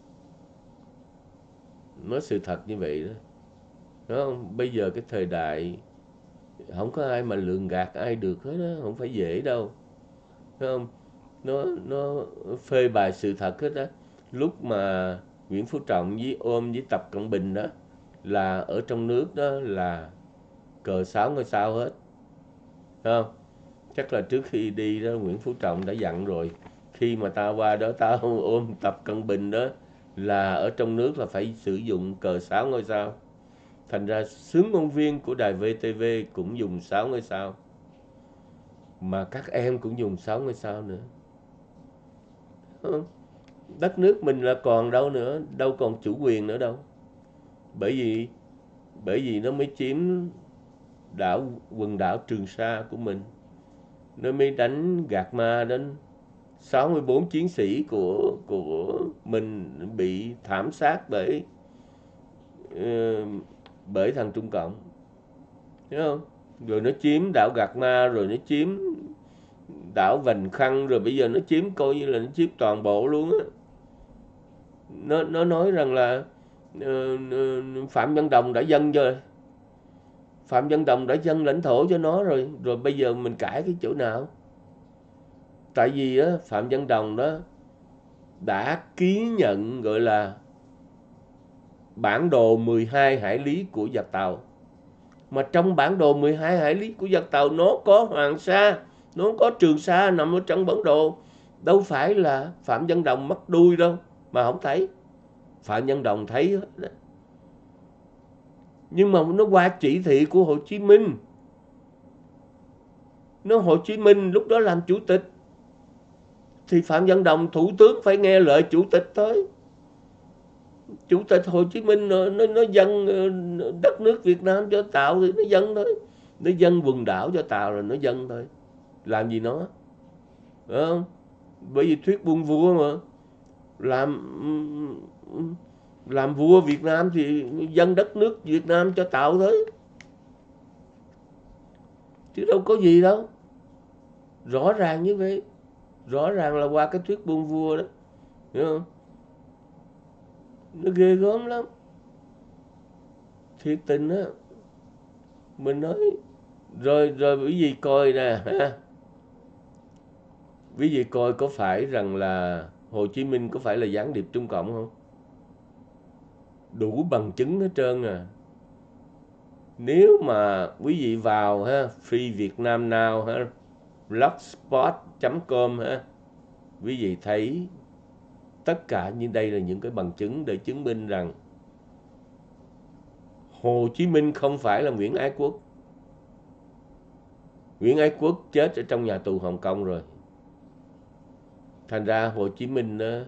Nói sự thật như vậy đó. Đúng không? Bây giờ cái thời đại không có ai mà lường gạt ai được hết đó, không phải dễ đâu. Đúng không? Nó nó phê bài sự thật hết đó. Lúc mà Nguyễn Phú Trọng với ôm với Tập Cận Bình đó, là ở trong nước đó là cờ sáu ngôi sao hết. Đúng không? Chắc là trước khi đi đó Nguyễn Phú Trọng đã dặn rồi, khi mà tao qua đó tao ôm Tập Cận Bình đó là ở trong nước là phải sử dụng cờ sáu ngôi sao. Thành ra xướng ngôn viên của đài vê tê vê cũng dùng sáu ngôi sao, mà các em cũng dùng sáu ngôi sao nữa. Đất nước mình là còn đâu nữa, đâu còn chủ quyền nữa đâu. Bởi vì bởi vì nó mới chiếm đảo quần đảo Trường Sa của mình, nó mới đánh gạt ma đến sáu mươi bốn chiến sĩ của của mình bị thảm sát bởi uh, bởi thằng Trung Cộng, hiểu không? Rồi nó chiếm đảo Gạc Ma, rồi nó chiếm đảo Vành Khăn, rồi bây giờ nó chiếm coi như là nó chiếm toàn bộ luôn á. Nó nó nói rằng là uh, Phạm Văn Đồng đã dâng rồi, Phạm Văn Đồng đã dâng lãnh thổ cho nó rồi, rồi bây giờ mình cãi cái chỗ nào? Tại vì á, Phạm Văn Đồng đó đã ký nhận gọi là bản đồ mười hai hải lý của giặc Tàu. Mà trong bản đồ mười hai hải lý của giặc Tàu nó có Hoàng Sa, nó có Trường Sa nằm ở trong bản đồ. Đâu phải là Phạm Văn Đồng mắc đuôi đâu mà không thấy. Phạm Văn Đồng thấy hết đó. Nhưng mà nó qua chỉ thị của Hồ Chí Minh. Nó Hồ Chí Minh lúc đó làm chủ tịch, thì Phạm Văn Đồng thủ tướng phải nghe lời chủ tịch thôi. Chủ tịch Hồ Chí Minh nó, nó, nó dâng đất nước Việt Nam cho Tàu thì nó dâng thôi. Nó dâng quần đảo cho Tàu rồi nó dâng thôi. Làm gì nó? Phải không? Bởi vì thuyết buôn vua mà. Làm làm vua Việt Nam thì dâng đất nước Việt Nam cho Tàu thôi. Chứ đâu có gì đâu. Rõ ràng như vậy. Rõ ràng là qua cái thuyết buôn vua đó. Hiểu không? Nó ghê gớm lắm. Thiệt tình á. Mình nói rồi rồi quý vị coi nè ha. Quý vị coi có phải rằng là Hồ Chí Minh có phải là gián điệp Trung Cộng không? Đủ bằng chứng hết trơn à. Nếu mà quý vị vào ha, Free Việt Nam Now ha, blogspot chấm com ha, quý vị thấy tất cả như đây là những cái bằng chứng để chứng minh rằng Hồ Chí Minh không phải là Nguyễn Ái Quốc. Nguyễn Ái Quốc chết ở trong nhà tù Hồng Kông rồi. Thành ra Hồ Chí Minh đó,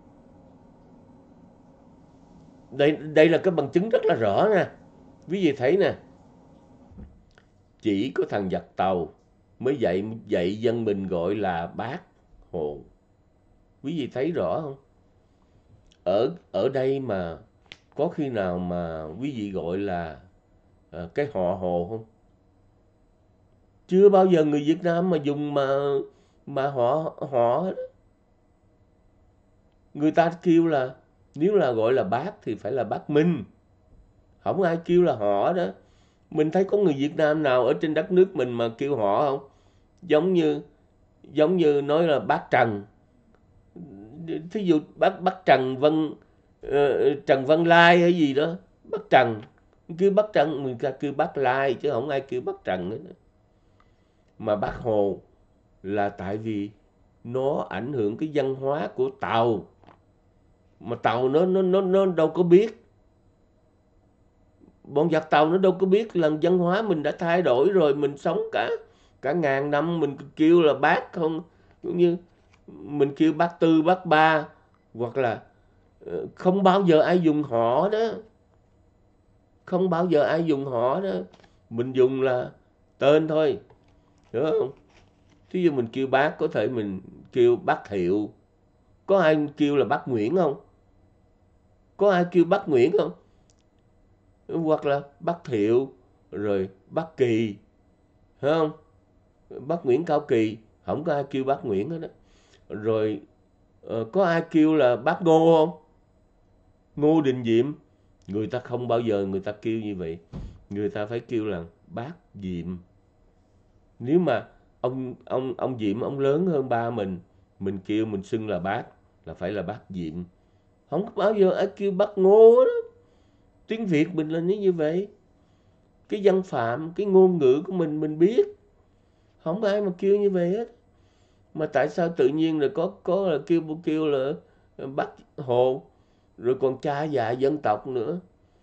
đây đây là cái bằng chứng rất là rõ nè. Quý vị thấy nè. Chỉ có thằng giặc Tàu mới dạy dạy dân mình gọi là Bác Hồ. Quý vị thấy rõ không? Ở ở đây mà có khi nào mà quý vị gọi là à, cái họ Hồ không? Chưa bao giờ người Việt Nam mà dùng mà mà họ họ hết. Người ta kêu là nếu là gọi là Bác thì phải là Bác Minh. Không ai kêu là họ đó. Mình thấy có người Việt Nam nào ở trên đất nước mình mà kêu họ không? Giống như giống như nói là Bác Trần. Thí dụ bác bác Trần Văn uh, Trần Văn Lai hay gì đó, bác Trần, kêu bác Trần, mình kêu bác Lai chứ không ai kêu bác Trần nữa. Mà Bác Hồ là tại vì nó ảnh hưởng cái văn hóa của Tàu. Mà Tàu nó nó nó nó đâu có biết. Bọn giặc Tàu nó đâu có biết là văn hóa mình đã thay đổi rồi, mình sống cả cả ngàn năm mình kêu là bác không, cũng như mình kêu bác Tư, bác Ba, hoặc là không bao giờ ai dùng họ đó. Không bao giờ ai dùng họ đó. Mình dùng là tên thôi. Hiểu không? Thí dụ mình kêu bác, có thể mình kêu bác Hiệu, Có ai kêu là bác Nguyễn không? Có ai kêu bác Nguyễn không? Hoặc là bác Thiệu, rồi bác Kỳ, phải không? Bác Nguyễn Cao Kỳ, không có ai kêu bác Nguyễn hết đó. Rồi uh, có ai kêu là bác Ngô không? Ngô Đình Diệm, người ta không bao giờ người ta kêu như vậy. Người ta phải kêu là bác Diệm. Nếu mà ông ông ông Diệm ông lớn hơn ba mình, mình kêu mình xưng là bác, là phải là bác Diệm. Không có bao giờ ai kêu bác Ngô đó. Tiếng Việt mình là như vậy. Cái văn phạm, cái ngôn ngữ của mình mình biết. Không có ai mà kêu như vậy hết. Mà tại sao tự nhiên là có có là kêu kêu là bác Hồ, rồi còn cha già dân tộc nữa.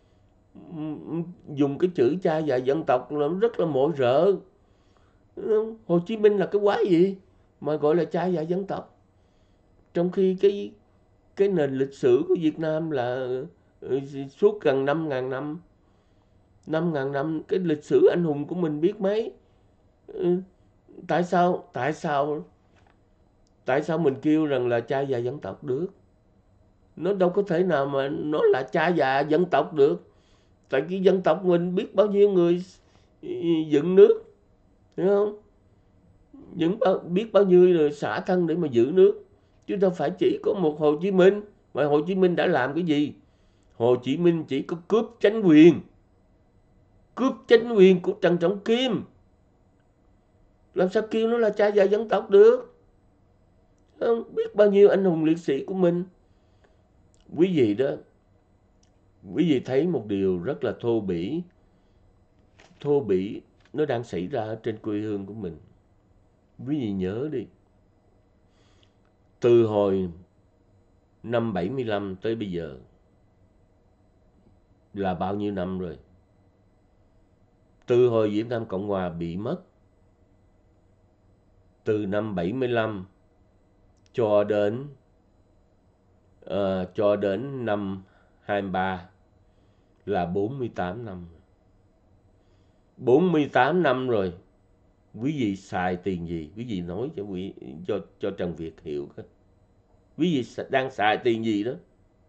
Dùng cái chữ cha già dân tộc là rất là mổ rợ. Hồ Chí Minh là cái quái gì mà gọi là cha già dân tộc? Trong khi cái cái nền lịch sử của Việt Nam là suốt gần năm ngàn năm. năm ngàn năm, cái lịch sử anh hùng của mình biết mấy. Tại sao, tại sao, tại sao mình kêu rằng là cha già dân tộc được? Nó đâu có thể nào mà nó là cha già dân tộc được. Tại cái dân tộc mình biết bao nhiêu người dựng nước, hiểu không? Những biết bao nhiêu người xả thân để mà giữ nước. Chứ đâu phải chỉ có một Hồ Chí Minh. Mà Hồ Chí Minh đã làm cái gì? Hồ Chí Minh chỉ có cướp chính quyền. Cướp chính quyền của Trần Trọng Kim. Làm sao kêu nó là cha già dân tộc được? Không biết bao nhiêu anh hùng liệt sĩ của mình. Quý vị đó, quý vị thấy một điều rất là thô bỉ. Thô bỉ nó đang xảy ra trên quê hương của mình. Quý vị nhớ đi. Từ hồi năm bảy mươi lăm tới bây giờ là bao nhiêu năm rồi? Từ hồi Việt Nam Cộng Hòa bị mất, từ năm bảy mươi lăm cho đến uh, cho đến năm hai mươi ba là bốn mươi tám năm. bốn mươi tám năm rồi. Quý vị xài tiền gì? Quý vị nói cho quý cho cho Trần Việt hiểu coi. Quý vị đang xài tiền gì đó?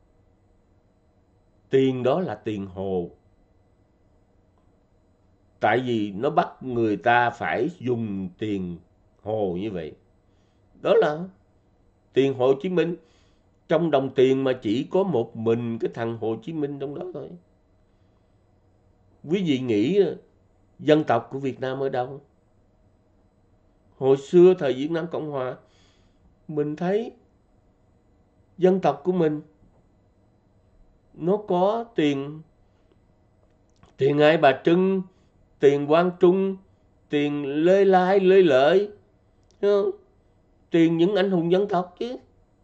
Tiền đó là tiền Hồ. Tại vì nó bắt người ta phải dùng tiền Hồ như vậy. Đó là tiền Hồ Chí Minh. Trong đồng tiền mà chỉ có một mình cái thằng Hồ Chí Minh trong đó thôi. Quý vị nghĩ dân tộc của Việt Nam ở đâu? Hồi xưa thời Việt Nam Cộng Hòa, mình thấy dân tộc của mình nó có tiền tiền Hai Bà Trưng, tiền Quang Trung, tiền Lê Lai, Lê Lợi, tiền những anh hùng dân tộc chứ.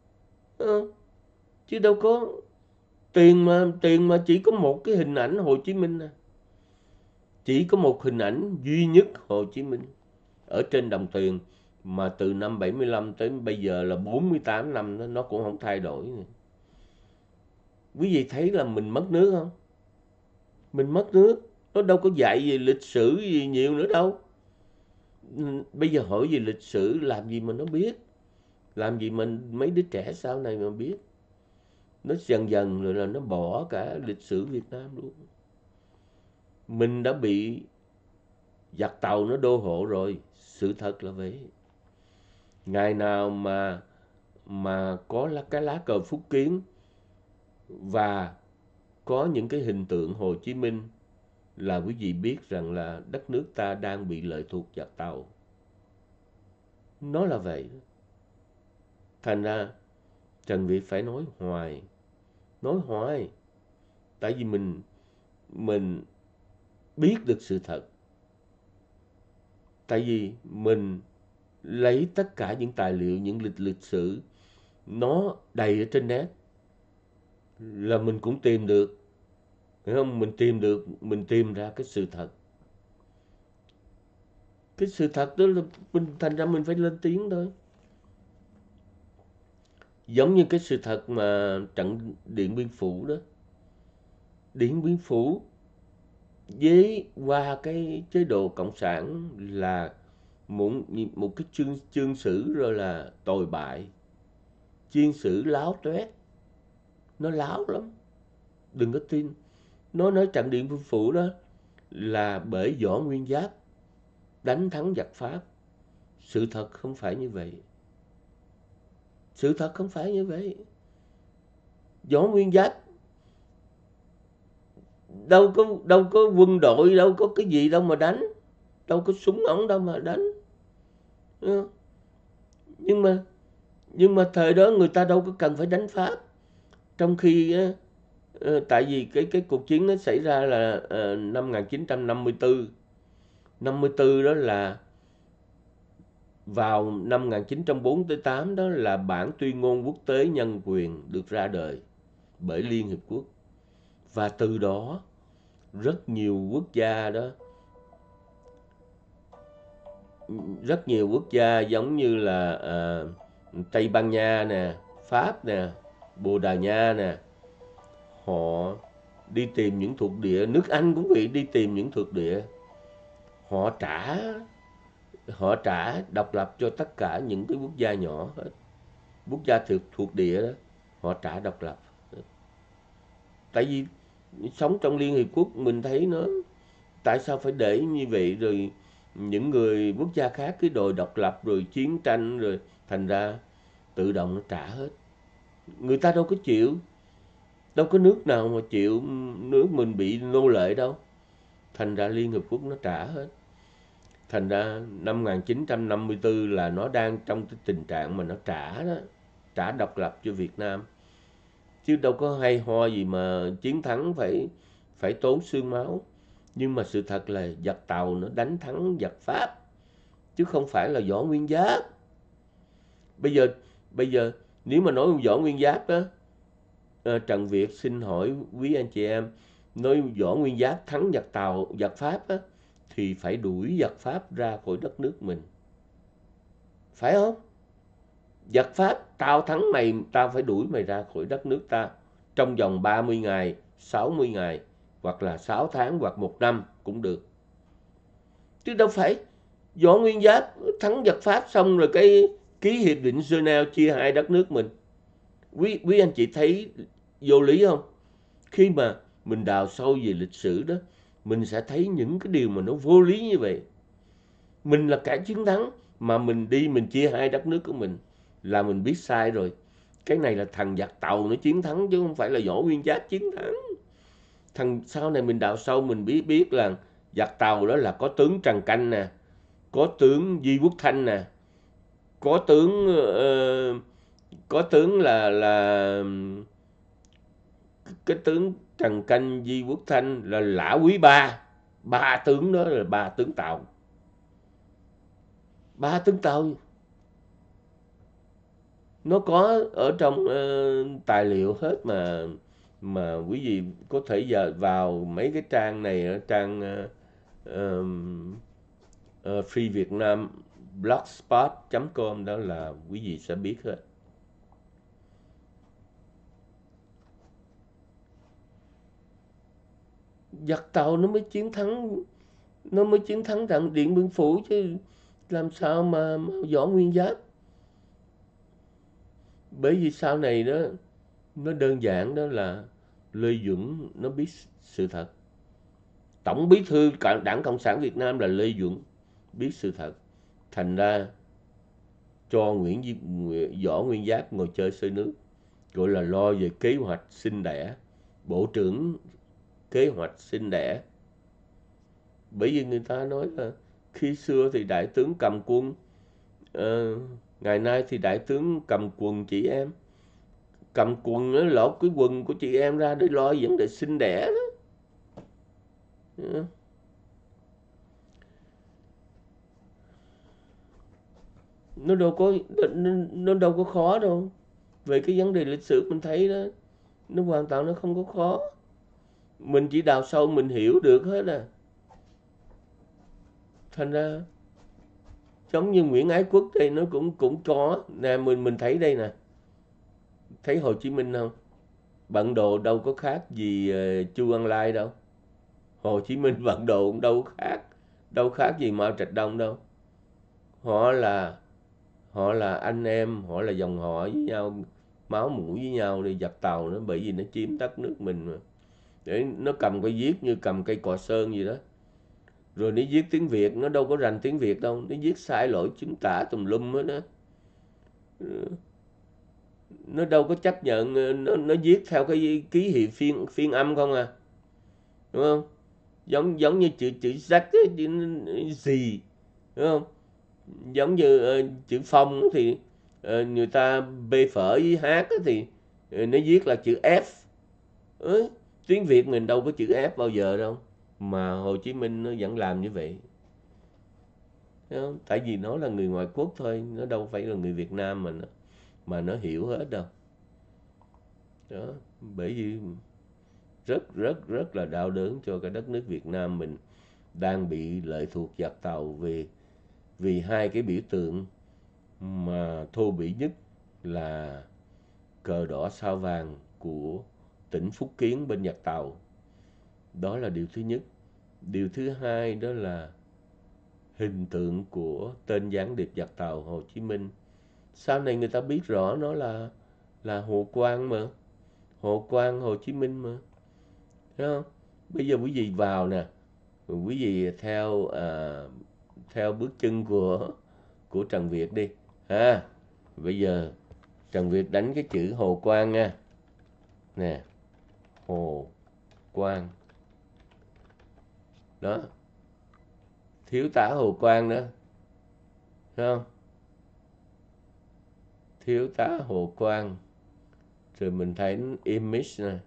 Chứ đâu có tiền mà tiền mà chỉ có một cái hình ảnh Hồ Chí Minh à. Chỉ có một hình ảnh duy nhất Hồ Chí Minh ở trên đồng tiền, mà từ năm bảy mươi lăm tới bây giờ là bốn mươi tám năm đó, nó cũng không thay đổi nữa. Quý vị thấy là mình mất nước không? Mình mất nước. Nó đâu có dạy về lịch sử gì nhiều nữa đâu. Bây giờ hỏi về lịch sử làm gì mà nó biết? Làm gì mình mấy đứa trẻ sau này mà biết? Nó dần dần rồi là nó bỏ cả lịch sử Việt Nam luôn. Mình đã bị giặc Tàu nó đô hộ rồi. Sự thật là vậy. Ngày nào mà mà có cái lá cờ Phúc Kiến và có những cái hình tượng Hồ Chí Minh là quý vị biết rằng là đất nước ta đang bị lệ thuộc giặc Tàu. Nó là vậy. Thành ra Trần Việt phải nói hoài. Nói hoài. Tại vì mình mình biết được sự thật. Tại vì mình lấy tất cả những tài liệu, những lịch lịch sử nó đầy ở trên net là mình cũng tìm được. Hiểu không? Mình tìm được, mình tìm ra cái sự thật. Cái sự thật đó là mình, thành ra mình phải lên tiếng thôi. Giống như cái sự thật mà trận Điện Biên Phủ đó. Điện Biên Phủ với qua cái chế độ cộng sản là một, một cái chương, chương sử rồi là tồi bại. Chiên sử láo toét, nó láo lắm, đừng có tin. Nó nói trận Điện Biên Phủ đó là bởi Võ Nguyên Giáp đánh thắng giặc Pháp. Sự thật không phải như vậy. Sự thật không phải như vậy. Võ Nguyên Giáp đâu có đâu có quân đội, đâu có cái gì đâu mà đánh, đâu có súng ống đâu mà đánh. Nhưng mà nhưng mà thời đó người ta đâu có cần phải đánh Pháp. Trong khi tại vì cái cái cuộc chiến nó xảy ra là uh, năm một nghìn chín trăm năm mươi tư. năm mươi tư đó là vào năm một nghìn chín trăm bốn mươi tám, đó là bản tuyên ngôn quốc tế nhân quyền được ra đời bởi Liên Hiệp Quốc. Và từ đó rất nhiều quốc gia đó, rất nhiều quốc gia giống như là uh, Tây Ban Nha nè, Pháp nè, Bồ Đào Nha nè, họ đi tìm những thuộc địa. Nước Anh cũng vậy, đi tìm những thuộc địa. Họ trả họ trả độc lập cho tất cả những cái quốc gia nhỏ hết. Quốc gia thuộc, thuộc địa đó, họ trả độc lập. Tại vì sống trong Liên Hiệp Quốc mình thấy nó, tại sao phải để như vậy, rồi những người quốc gia khác cứ đòi độc lập rồi chiến tranh, rồi thành ra tự động nó trả hết. Người ta đâu có chịu, đâu có nước nào mà chịu nước mình bị nô lệ đâu. Thành ra Liên Hợp Quốc nó trả hết. Thành ra năm một nghìn chín trăm năm mươi tư là nó đang trong cái tình trạng mà nó trả đó, trả độc lập cho Việt Nam. Chứ đâu có hay ho gì mà chiến thắng phải phải tốn xương máu. Nhưng mà sự thật là giặc Tàu nó đánh thắng giặc Pháp, chứ không phải là Võ Nguyên Giáp. Bây giờ bây giờ nếu mà nói Võ Nguyên Giáp đó, à, Trần Việt xin hỏi quý anh chị em, nói Võ Nguyên Giáp thắng giặc Tàu, giặc Pháp á, thì phải đuổi giặc Pháp ra khỏi đất nước mình. Phải không? Giặc Pháp, tao thắng mày, tao phải đuổi mày ra khỏi đất nước ta trong vòng ba mươi ngày, sáu mươi ngày, hoặc là sáu tháng, hoặc một năm cũng được. Chứ đâu phải Võ Nguyên Giáp thắng giặc Pháp xong rồi cái ký hiệp định Geneva chia hai đất nước mình. Quý, quý anh chị thấy vô lý không? Khi mà mình đào sâu về lịch sử đó, mình sẽ thấy những cái điều mà nó vô lý như vậy. Mình là kẻ chiến thắng mà mình đi mình chia hai đất nước của mình là mình biết sai rồi. Cái này là thằng giặc Tàu nó chiến thắng chứ không phải là Võ Nguyên Giáp chiến thắng. Thằng sau này mình đào sâu mình biết biết là giặc Tàu đó là có tướng Trần Canh nè, có tướng Di Quốc Thanh nè, có tướng uh, có tướng là là cái tướng Trần Canh, Di Quốc Thanh là Lã Quý Ba. Ba tướng đó là ba tướng Tàu. Ba tướng Tàu. Nó có ở trong uh, tài liệu hết mà mà quý vị có thể giờ vào mấy cái trang này, trang uh, um, uh, Free Việt Nam blogspot chấm com, đó là quý vị sẽ biết hết. Giặc Tàu nó mới chiến thắng, nó mới chiến thắng trận Điện Biên Phủ chứ làm sao mà, mà Võ Nguyên Giáp. Bởi vì sau này đó nó đơn giản đó là Lê Duẩn nó biết sự thật. Tổng bí thư Đảng Cộng sản Việt Nam là Lê Duẩn, biết sự thật. Thành ra cho Nguyễn Võ Nguyên Giáp ngồi chơi xơi nước, gọi là lo về kế hoạch sinh đẻ, bộ trưởng kế hoạch sinh đẻ. Bởi vì người ta nói là khi xưa thì đại tướng cầm quân, uh, ngày nay thì đại tướng cầm quần chị em. Cầm quần nó lột cái quần của chị em ra để lo vấn đề sinh đẻ đó. Yeah. Nó đâu có nó, nó đâu có khó đâu. Về cái vấn đề lịch sử mình thấy đó, nó hoàn toàn nó không có khó. Mình chỉ đào sâu mình hiểu được hết à. Thành ra giống như Nguyễn Ái Quốc đây nó cũng cũng có nè, mình mình thấy đây nè. Thấy Hồ Chí Minh không? Bận đồ đâu có khác gì uh, Chu Ân Lai đâu. Hồ Chí Minh bận đồ cũng đâu khác, đâu khác gì Mao Trạch Đông đâu. Họ là họ là anh em, họ là dòng họ với nhau, máu mũi với nhau để giặc Tàu nó, bởi vì nó chiếm đất nước mình mà. Để nó cầm cây viết như cầm cây cọ sơn gì đó. Rồi nó viết tiếng Việt, nó đâu có rành tiếng Việt đâu, nó viết sai lỗi chính tả tùm lum hết đó. Nó đâu có chấp nhận, nó nó viết theo cái ký hiệu phiên phiên âm không à, đúng không? Giống giống như chữ chữ Z ấy, chữ gì, đúng không? Giống như uh, chữ Phong thì uh, người ta bê phở với hát thì uh, nó viết là chữ F. Ừ, tiếng Việt mình đâu có chữ F bao giờ đâu, mà Hồ Chí Minh nó vẫn làm như vậy. Không? Tại vì nó là người ngoại quốc thôi, nó đâu phải là người Việt Nam mà nó, mà nó hiểu hết đâu. Đó, bởi vì rất rất rất là đau đớn cho cái đất nước Việt Nam mình đang bị lệ thuộc giặc Tàu về vì hai cái biểu tượng mà thô bỉ nhất là cờ đỏ sao vàng của tỉnh Phúc Kiến bên giặc Tàu. Đó là điều thứ nhất. Điều thứ hai đó là hình tượng của tên gián điệp giặc Tàu Hồ Chí Minh. Sau này người ta biết rõ nó là là Hồ Quang mà. Hồ Quang Hồ Chí Minh mà. Thấy không? Bây giờ quý vị vào nè, quý vị theo à, theo bước chân của của Trần Việt đi ha. Bây giờ Trần Việt đánh cái chữ Hồ Quang nha. Nè, Hồ Quang. Đó. Thiếu tá Hồ Quang đó. Thấy không? Thiếu tá Hồ Quang. Rồi mình thấy image nè.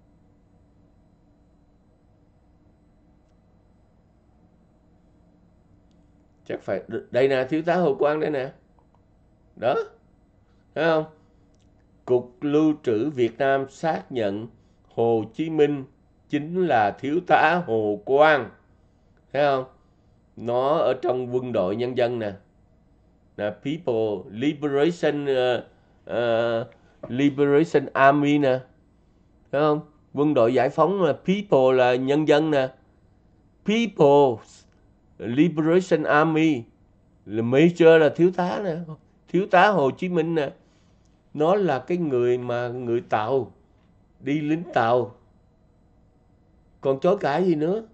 Chắc phải, đây nè, thiếu tá Hồ Quang đây nè. Đó. Thấy không? Cục Lưu trữ Việt Nam xác nhận Hồ Chí Minh chính là thiếu tá Hồ Quang. Thấy không? Nó ở trong quân đội nhân dân nè. Là People Liberation uh, uh, Liberation Army nè. Thấy không? Quân đội giải phóng là People là nhân dân nè. People Liberation Army là Major là thiếu tá nè. Thiếu tá Hồ Chí Minh nè. Nó là cái người mà người Tàu, đi lính Tàu. Còn chối cãi gì nữa?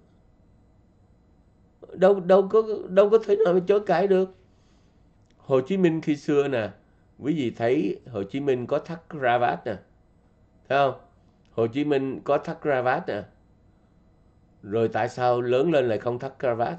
Đâu đâu có đâu có thể nào mà chối cãi được. Hồ Chí Minh khi xưa nè, quý vị thấy Hồ Chí Minh có thắt cravat nè. Thấy không? Hồ Chí Minh có thắt cravat nè. Rồi tại sao lớn lên lại không thắt cravat?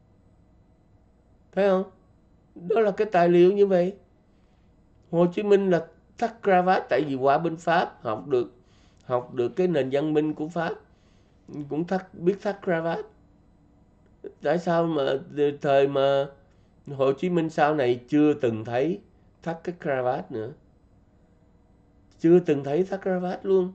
Thấy không? Đó là cái tài liệu như vậy. Hồ Chí Minh là thắt cravat tại vì qua bên Pháp học được học được cái nền văn minh của Pháp, cũng thắt, biết thắt cravat. Tại sao mà thời mà Hồ Chí Minh sau này chưa từng thấy thắt cái cravat nữa, chưa từng thấy thắt cravat luôn.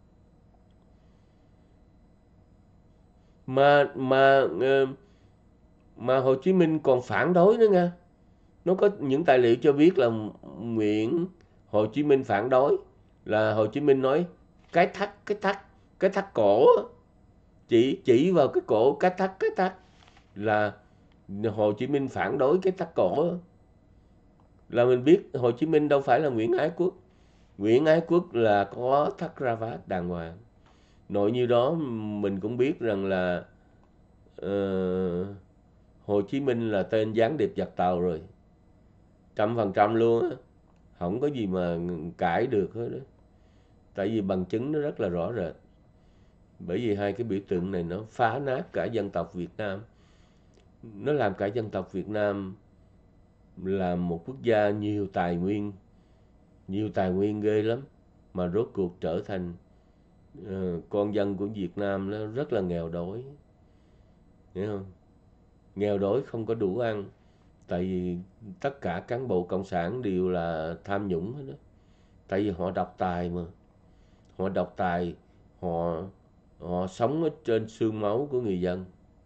Mà mà mà Hồ Chí Minh còn phản đối nữa nha. Nó có những tài liệu cho biết là Nguyễn Hồ Chí Minh phản đối, là Hồ Chí Minh nói cái thắt cái thắt cái thắt cổ, chỉ chỉ vào cái cổ cái thắt cái thắt là Hồ Chí Minh phản đối cái thắt cổ. Là mình biết Hồ Chí Minh đâu phải là Nguyễn Ái Quốc. Nguyễn Ái Quốc là có thắt cravat đàng hoàng. Nội như đó mình cũng biết rằng là uh, Hồ Chí Minh là tên gián điệp giặc Tàu rồi, trăm phần trăm luôn á, không có gì mà cãi được hết đó. Tại vì bằng chứng nó rất là rõ rệt. Bởi vì hai cái biểu tượng này nó phá nát cả dân tộc Việt Nam. Nó làm cả dân tộc Việt Nam là một quốc gia nhiều tài nguyên, nhiều tài nguyên ghê lắm, mà rốt cuộc trở thành uh, con dân của Việt Nam nó rất là nghèo đói. Hiểu không? Nghèo đói không có đủ ăn. Tại vì tất cả cán bộ cộng sản đều là tham nhũng hết đó. Tại vì họ độc tài mà. Họ độc tài, họ họ sống ở trên xương máu của người dân.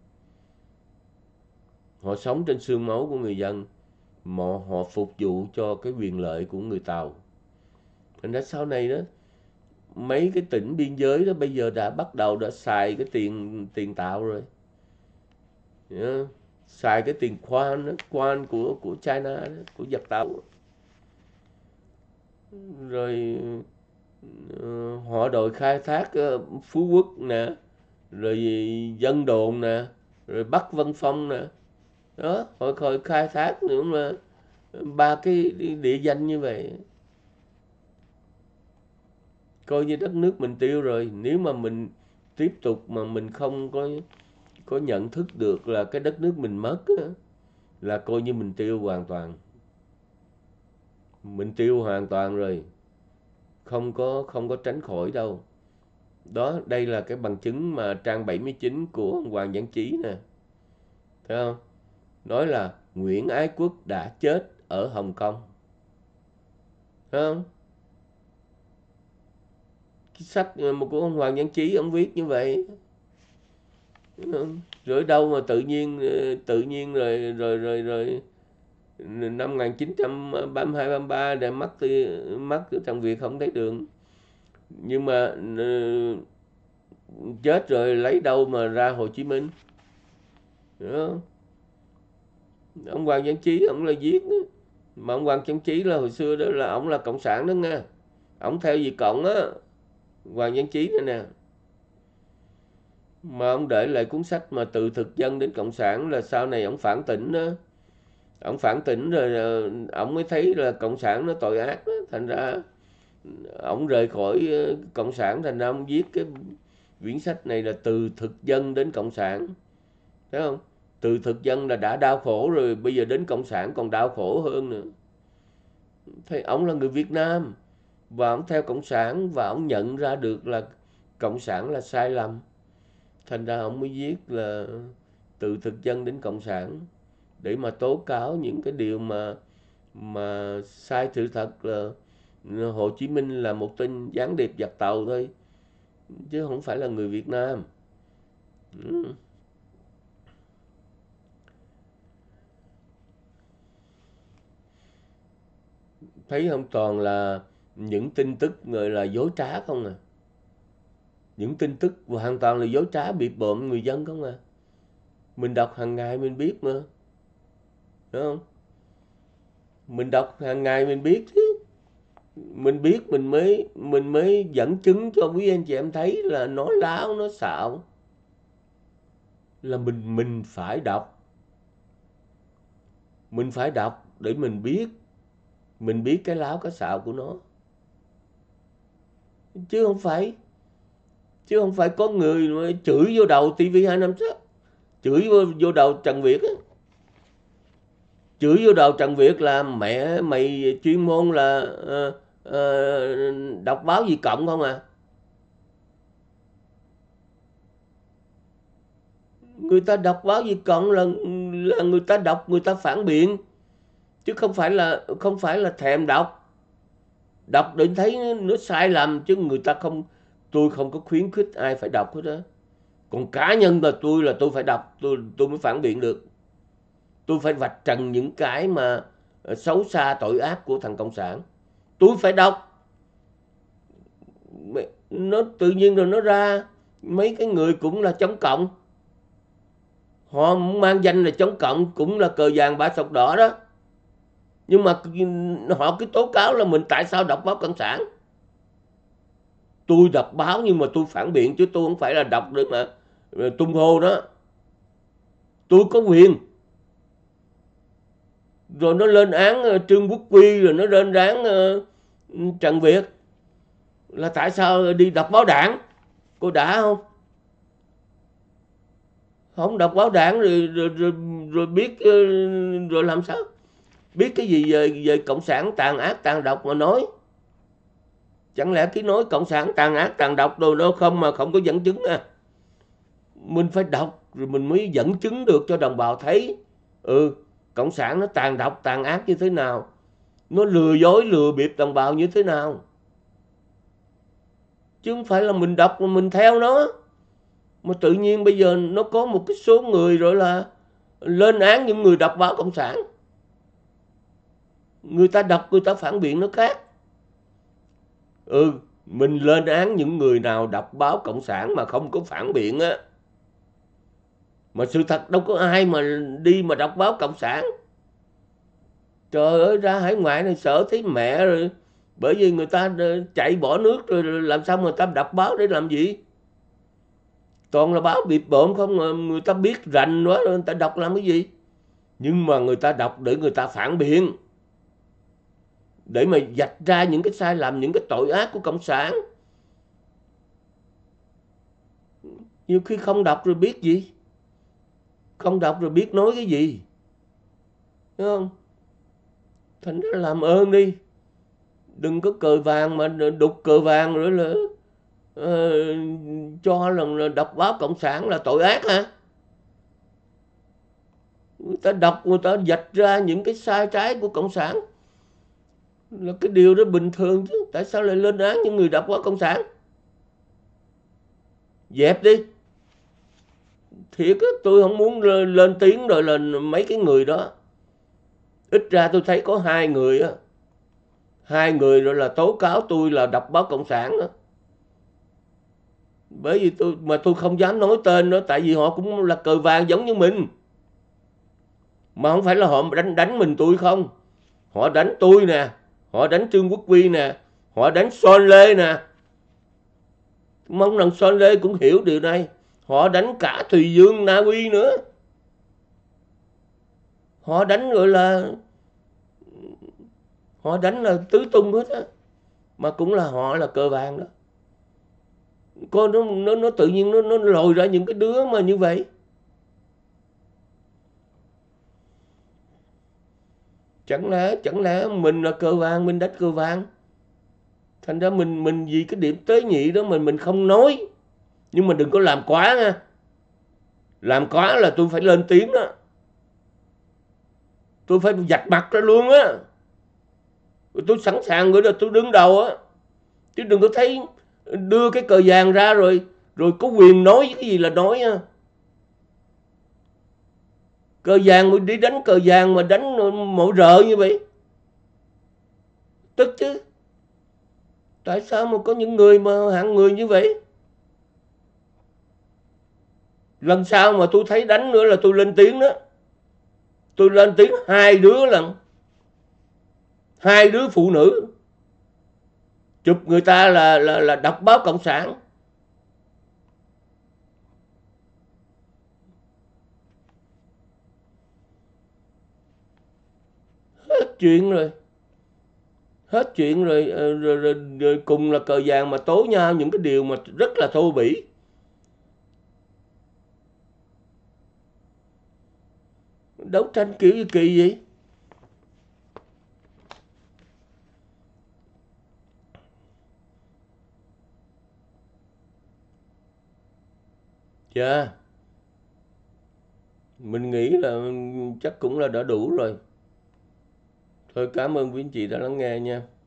Họ sống trên xương máu của người dân, mà họ phục vụ cho cái quyền lợi của người Tàu. Thành ra sau này đó, mấy cái tỉnh biên giới đó bây giờ đã bắt đầu đã xài cái tiền tiền Tàu rồi. Yeah. Xài cái tiền khoan đó, khoan của của China đó, của giặc Tàu. rồi uh, họ đòi khai thác uh, Phú Quốc nè, rồi Vân Đồn nè, rồi Bắc Vân Phong nè, đó họ khỏi khai thác nữa mà ba cái địa danh như vậy, coi như đất nước mình tiêu rồi. Nếu mà mình tiếp tục mà mình không có có nhận thức được là cái đất nước mình mất á, là coi như mình tiêu hoàn toàn, mình tiêu hoàn toàn rồi, không có không có tránh khỏi đâu. Đó, đây là cái bằng chứng mà trang bảy mươi chín của Hoàng Văn Chí nè, thấy không? Nói là Nguyễn Ái Quốc đã chết ở Hồng Kông, thấy không? Cái sách mà của ông Hoàng Văn Chí ông viết như vậy, rồi đâu mà tự nhiên tự nhiên rồi rồi rồi rồi năm một nghìn chín trăm ba mươi hai ba mươi ba để mắc mắc thằng Việt không thấy đường, nhưng mà chết rồi lấy đâu mà ra Hồ Chí Minh, đó. Ông Hoàng Văn Chí ông là viết đó. Mà ông Hoàng Văn Chí là hồi xưa đó là ông là cộng sản đó nha, ông theo Việt Cộng á, Hoàng Văn Chí này nè. Mà ông để lại cuốn sách mà Từ Thực Dân đến Cộng sản là sau này ông phản tỉnh đó. Ông phản tỉnh rồi ông mới thấy là Cộng sản nó tội ác đó. Thành ra ông rời khỏi Cộng sản, thành ra ông viết cái quyển sách này là Từ Thực Dân đến Cộng sản. Thấy không? Từ thực dân là đã đau khổ rồi, bây giờ đến cộng sản còn đau khổ hơn nữa. Thế ông là người Việt Nam và ông theo cộng sản và ông nhận ra được là cộng sản là sai lầm. Thành ra ông mới viết là Từ Thực Dân đến Cộng sản để mà tố cáo những cái điều mà mà sai sự thật, là Hồ Chí Minh là một tên gián điệp giặc tàu thôi, chứ không phải là người Việt Nam. Ừ. Thấy không, toàn là những tin tức gọi là dối trá không à. Những tin tức hoàn toàn là dối trá bịp bợm người dân không à. Mình đọc hàng ngày mình biết mà, đúng không? Mình đọc hàng ngày mình biết chứ. Mình biết mình mới mình mới dẫn chứng cho quý anh chị em thấy là nó láo, nó xạo. Là mình mình phải đọc. Mình phải đọc để mình biết. Mình biết cái láo cái xạo của nó. Chứ không phải Chứ không phải có người mà chửi vô đầu ti vi hai năm sáu, chửi vô, vô đầu Trần Việt á. Chửi vô đầu Trần Việt là mẹ mày chuyên môn là uh, uh, đọc báo Việt Cộng không à. Người ta đọc báo Việt Cộng là là người ta đọc, người ta phản biện, chứ không phải là không phải là thèm đọc. Đọc để thấy nó sai lầm, chứ người ta không, tôi không có khuyến khích ai phải đọc hết đó. Còn cá nhân là tôi là tôi phải đọc, tôi tôi mới phản biện được. Tôi phải vạch trần những cái mà xấu xa tội ác của thằng cộng sản. Tôi phải đọc. Nó tự nhiên rồi nó ra mấy cái người cũng là chống cộng. Họ mang danh là chống cộng, cũng là cờ vàng bả sọc đỏ đó. Nhưng mà họ cứ tố cáo là mình tại sao đọc báo cộng sản. Tôi đọc báo nhưng mà tôi phản biện, chứ tôi không phải là đọc để mà tung hô đó. Tôi có quyền. Rồi nó lên án Trương Quốc Quy, rồi nó lên án uh, Trần Việt. Là tại sao đi đọc báo đảng? Cô đã không? Không đọc báo đảng rồi, rồi, rồi, rồi biết uh, rồi làm sao? Biết cái gì về, về cộng sản tàn ác tàn độc mà nói? Chẳng lẽ cứ nói cộng sản tàn ác tàn độc rồi đâu không mà không có dẫn chứng à? Mình phải đọc rồi mình mới dẫn chứng được cho đồng bào thấy. Ừ, cộng sản nó tàn độc tàn ác như thế nào, nó lừa dối lừa bịp đồng bào như thế nào. Chứ không phải là mình đọc mà mình theo nó. Mà tự nhiên bây giờ nó có một cái số người rồi là lên án những người đọc báo cộng sản. Người ta đọc, người ta phản biện nó khác. Ừ, mình lên án những người nào đọc báo cộng sản mà không có phản biện á. Mà sự thật đâu có ai mà đi mà đọc báo cộng sản. Trời ơi, ra hải ngoại này sợ thấy mẹ rồi, Bởi vì người ta chạy bỏ nước rồi, làm sao người ta đọc báo để làm gì? Toàn là báo bịp bợm không, người ta biết rành quá rồi người ta đọc làm cái gì? Nhưng mà người ta đọc để người ta phản biện, để mà vạch ra những cái sai lầm, những cái tội ác của Cộng sản. Nhiều khi không đọc rồi biết gì, không đọc rồi biết nói cái gì, đúng không? Thành ra làm ơn đi, đừng có cờ vàng mà đục cờ vàng rồi là uh, cho là đọc báo Cộng sản là tội ác hả? Người ta đọc, người ta vạch ra những cái sai trái của Cộng sản là cái điều đó bình thường chứ. Tại sao lại lên án những người đọc báo Cộng sản? Dẹp đi. Thiệt á, tôi không muốn lên tiếng rồi là mấy cái người đó. Ít ra tôi thấy có hai người á, hai người rồi là tố cáo tôi là đọc báo Cộng sản đó. Bởi vì tôi mà tôi không dám nói tên đó, tại vì họ cũng là cờ vàng giống như mình. Mà không phải là họ đánh đánh mình tôi không. Họ đánh tôi nè, họ đánh Trương Quốc Huy nè, họ đánh Son Lê nè. Mong rằng Son Lê cũng hiểu điều này. Họ đánh cả Thùy Dương, Na Uy nữa. Họ đánh gọi là họ đánh là tứ tung hết á, mà cũng là họ là cờ vàng đó. Con nó nó nó tự nhiên nó nó lòi ra những cái đứa mà như vậy. Chẳng lẽ chẳng lẽ mình là cờ vàng, mình đánh cờ vàng. Thành ra mình mình vì cái điểm tế nhị đó mình mình không nói. Nhưng mà đừng có làm quá nha. Làm quá là tôi phải lên tiếng đó. Tôi phải vạch mặt ra luôn á. Tôi sẵn sàng rồi đó, tôi đứng đầu á. Chứ đừng có thấy đưa cái cờ vàng ra rồi rồi có quyền nói cái gì là nói á. Cờ vàng mà đi đánh cờ vàng mà đánh mộ rợ như vậy, tức chứ. Tại sao mà có những người mà hạng người như vậy? Lần sau mà tôi thấy đánh nữa là tôi lên tiếng đó. Tôi lên tiếng hai đứa lần. Hai đứa phụ nữ chụp người ta là là là đọc báo Cộng sản. Hết chuyện rồi. Hết chuyện rồi, rồi, rồi, rồi, rồi cùng là cờ vàng mà tố nhau những cái điều mà rất là thô bỉ. Đấu tranh kiểu gì kỳ vậy? Dạ. Mình nghĩ là chắc cũng là đã đủ rồi. Thôi cảm ơn quý anh chị đã lắng nghe nha.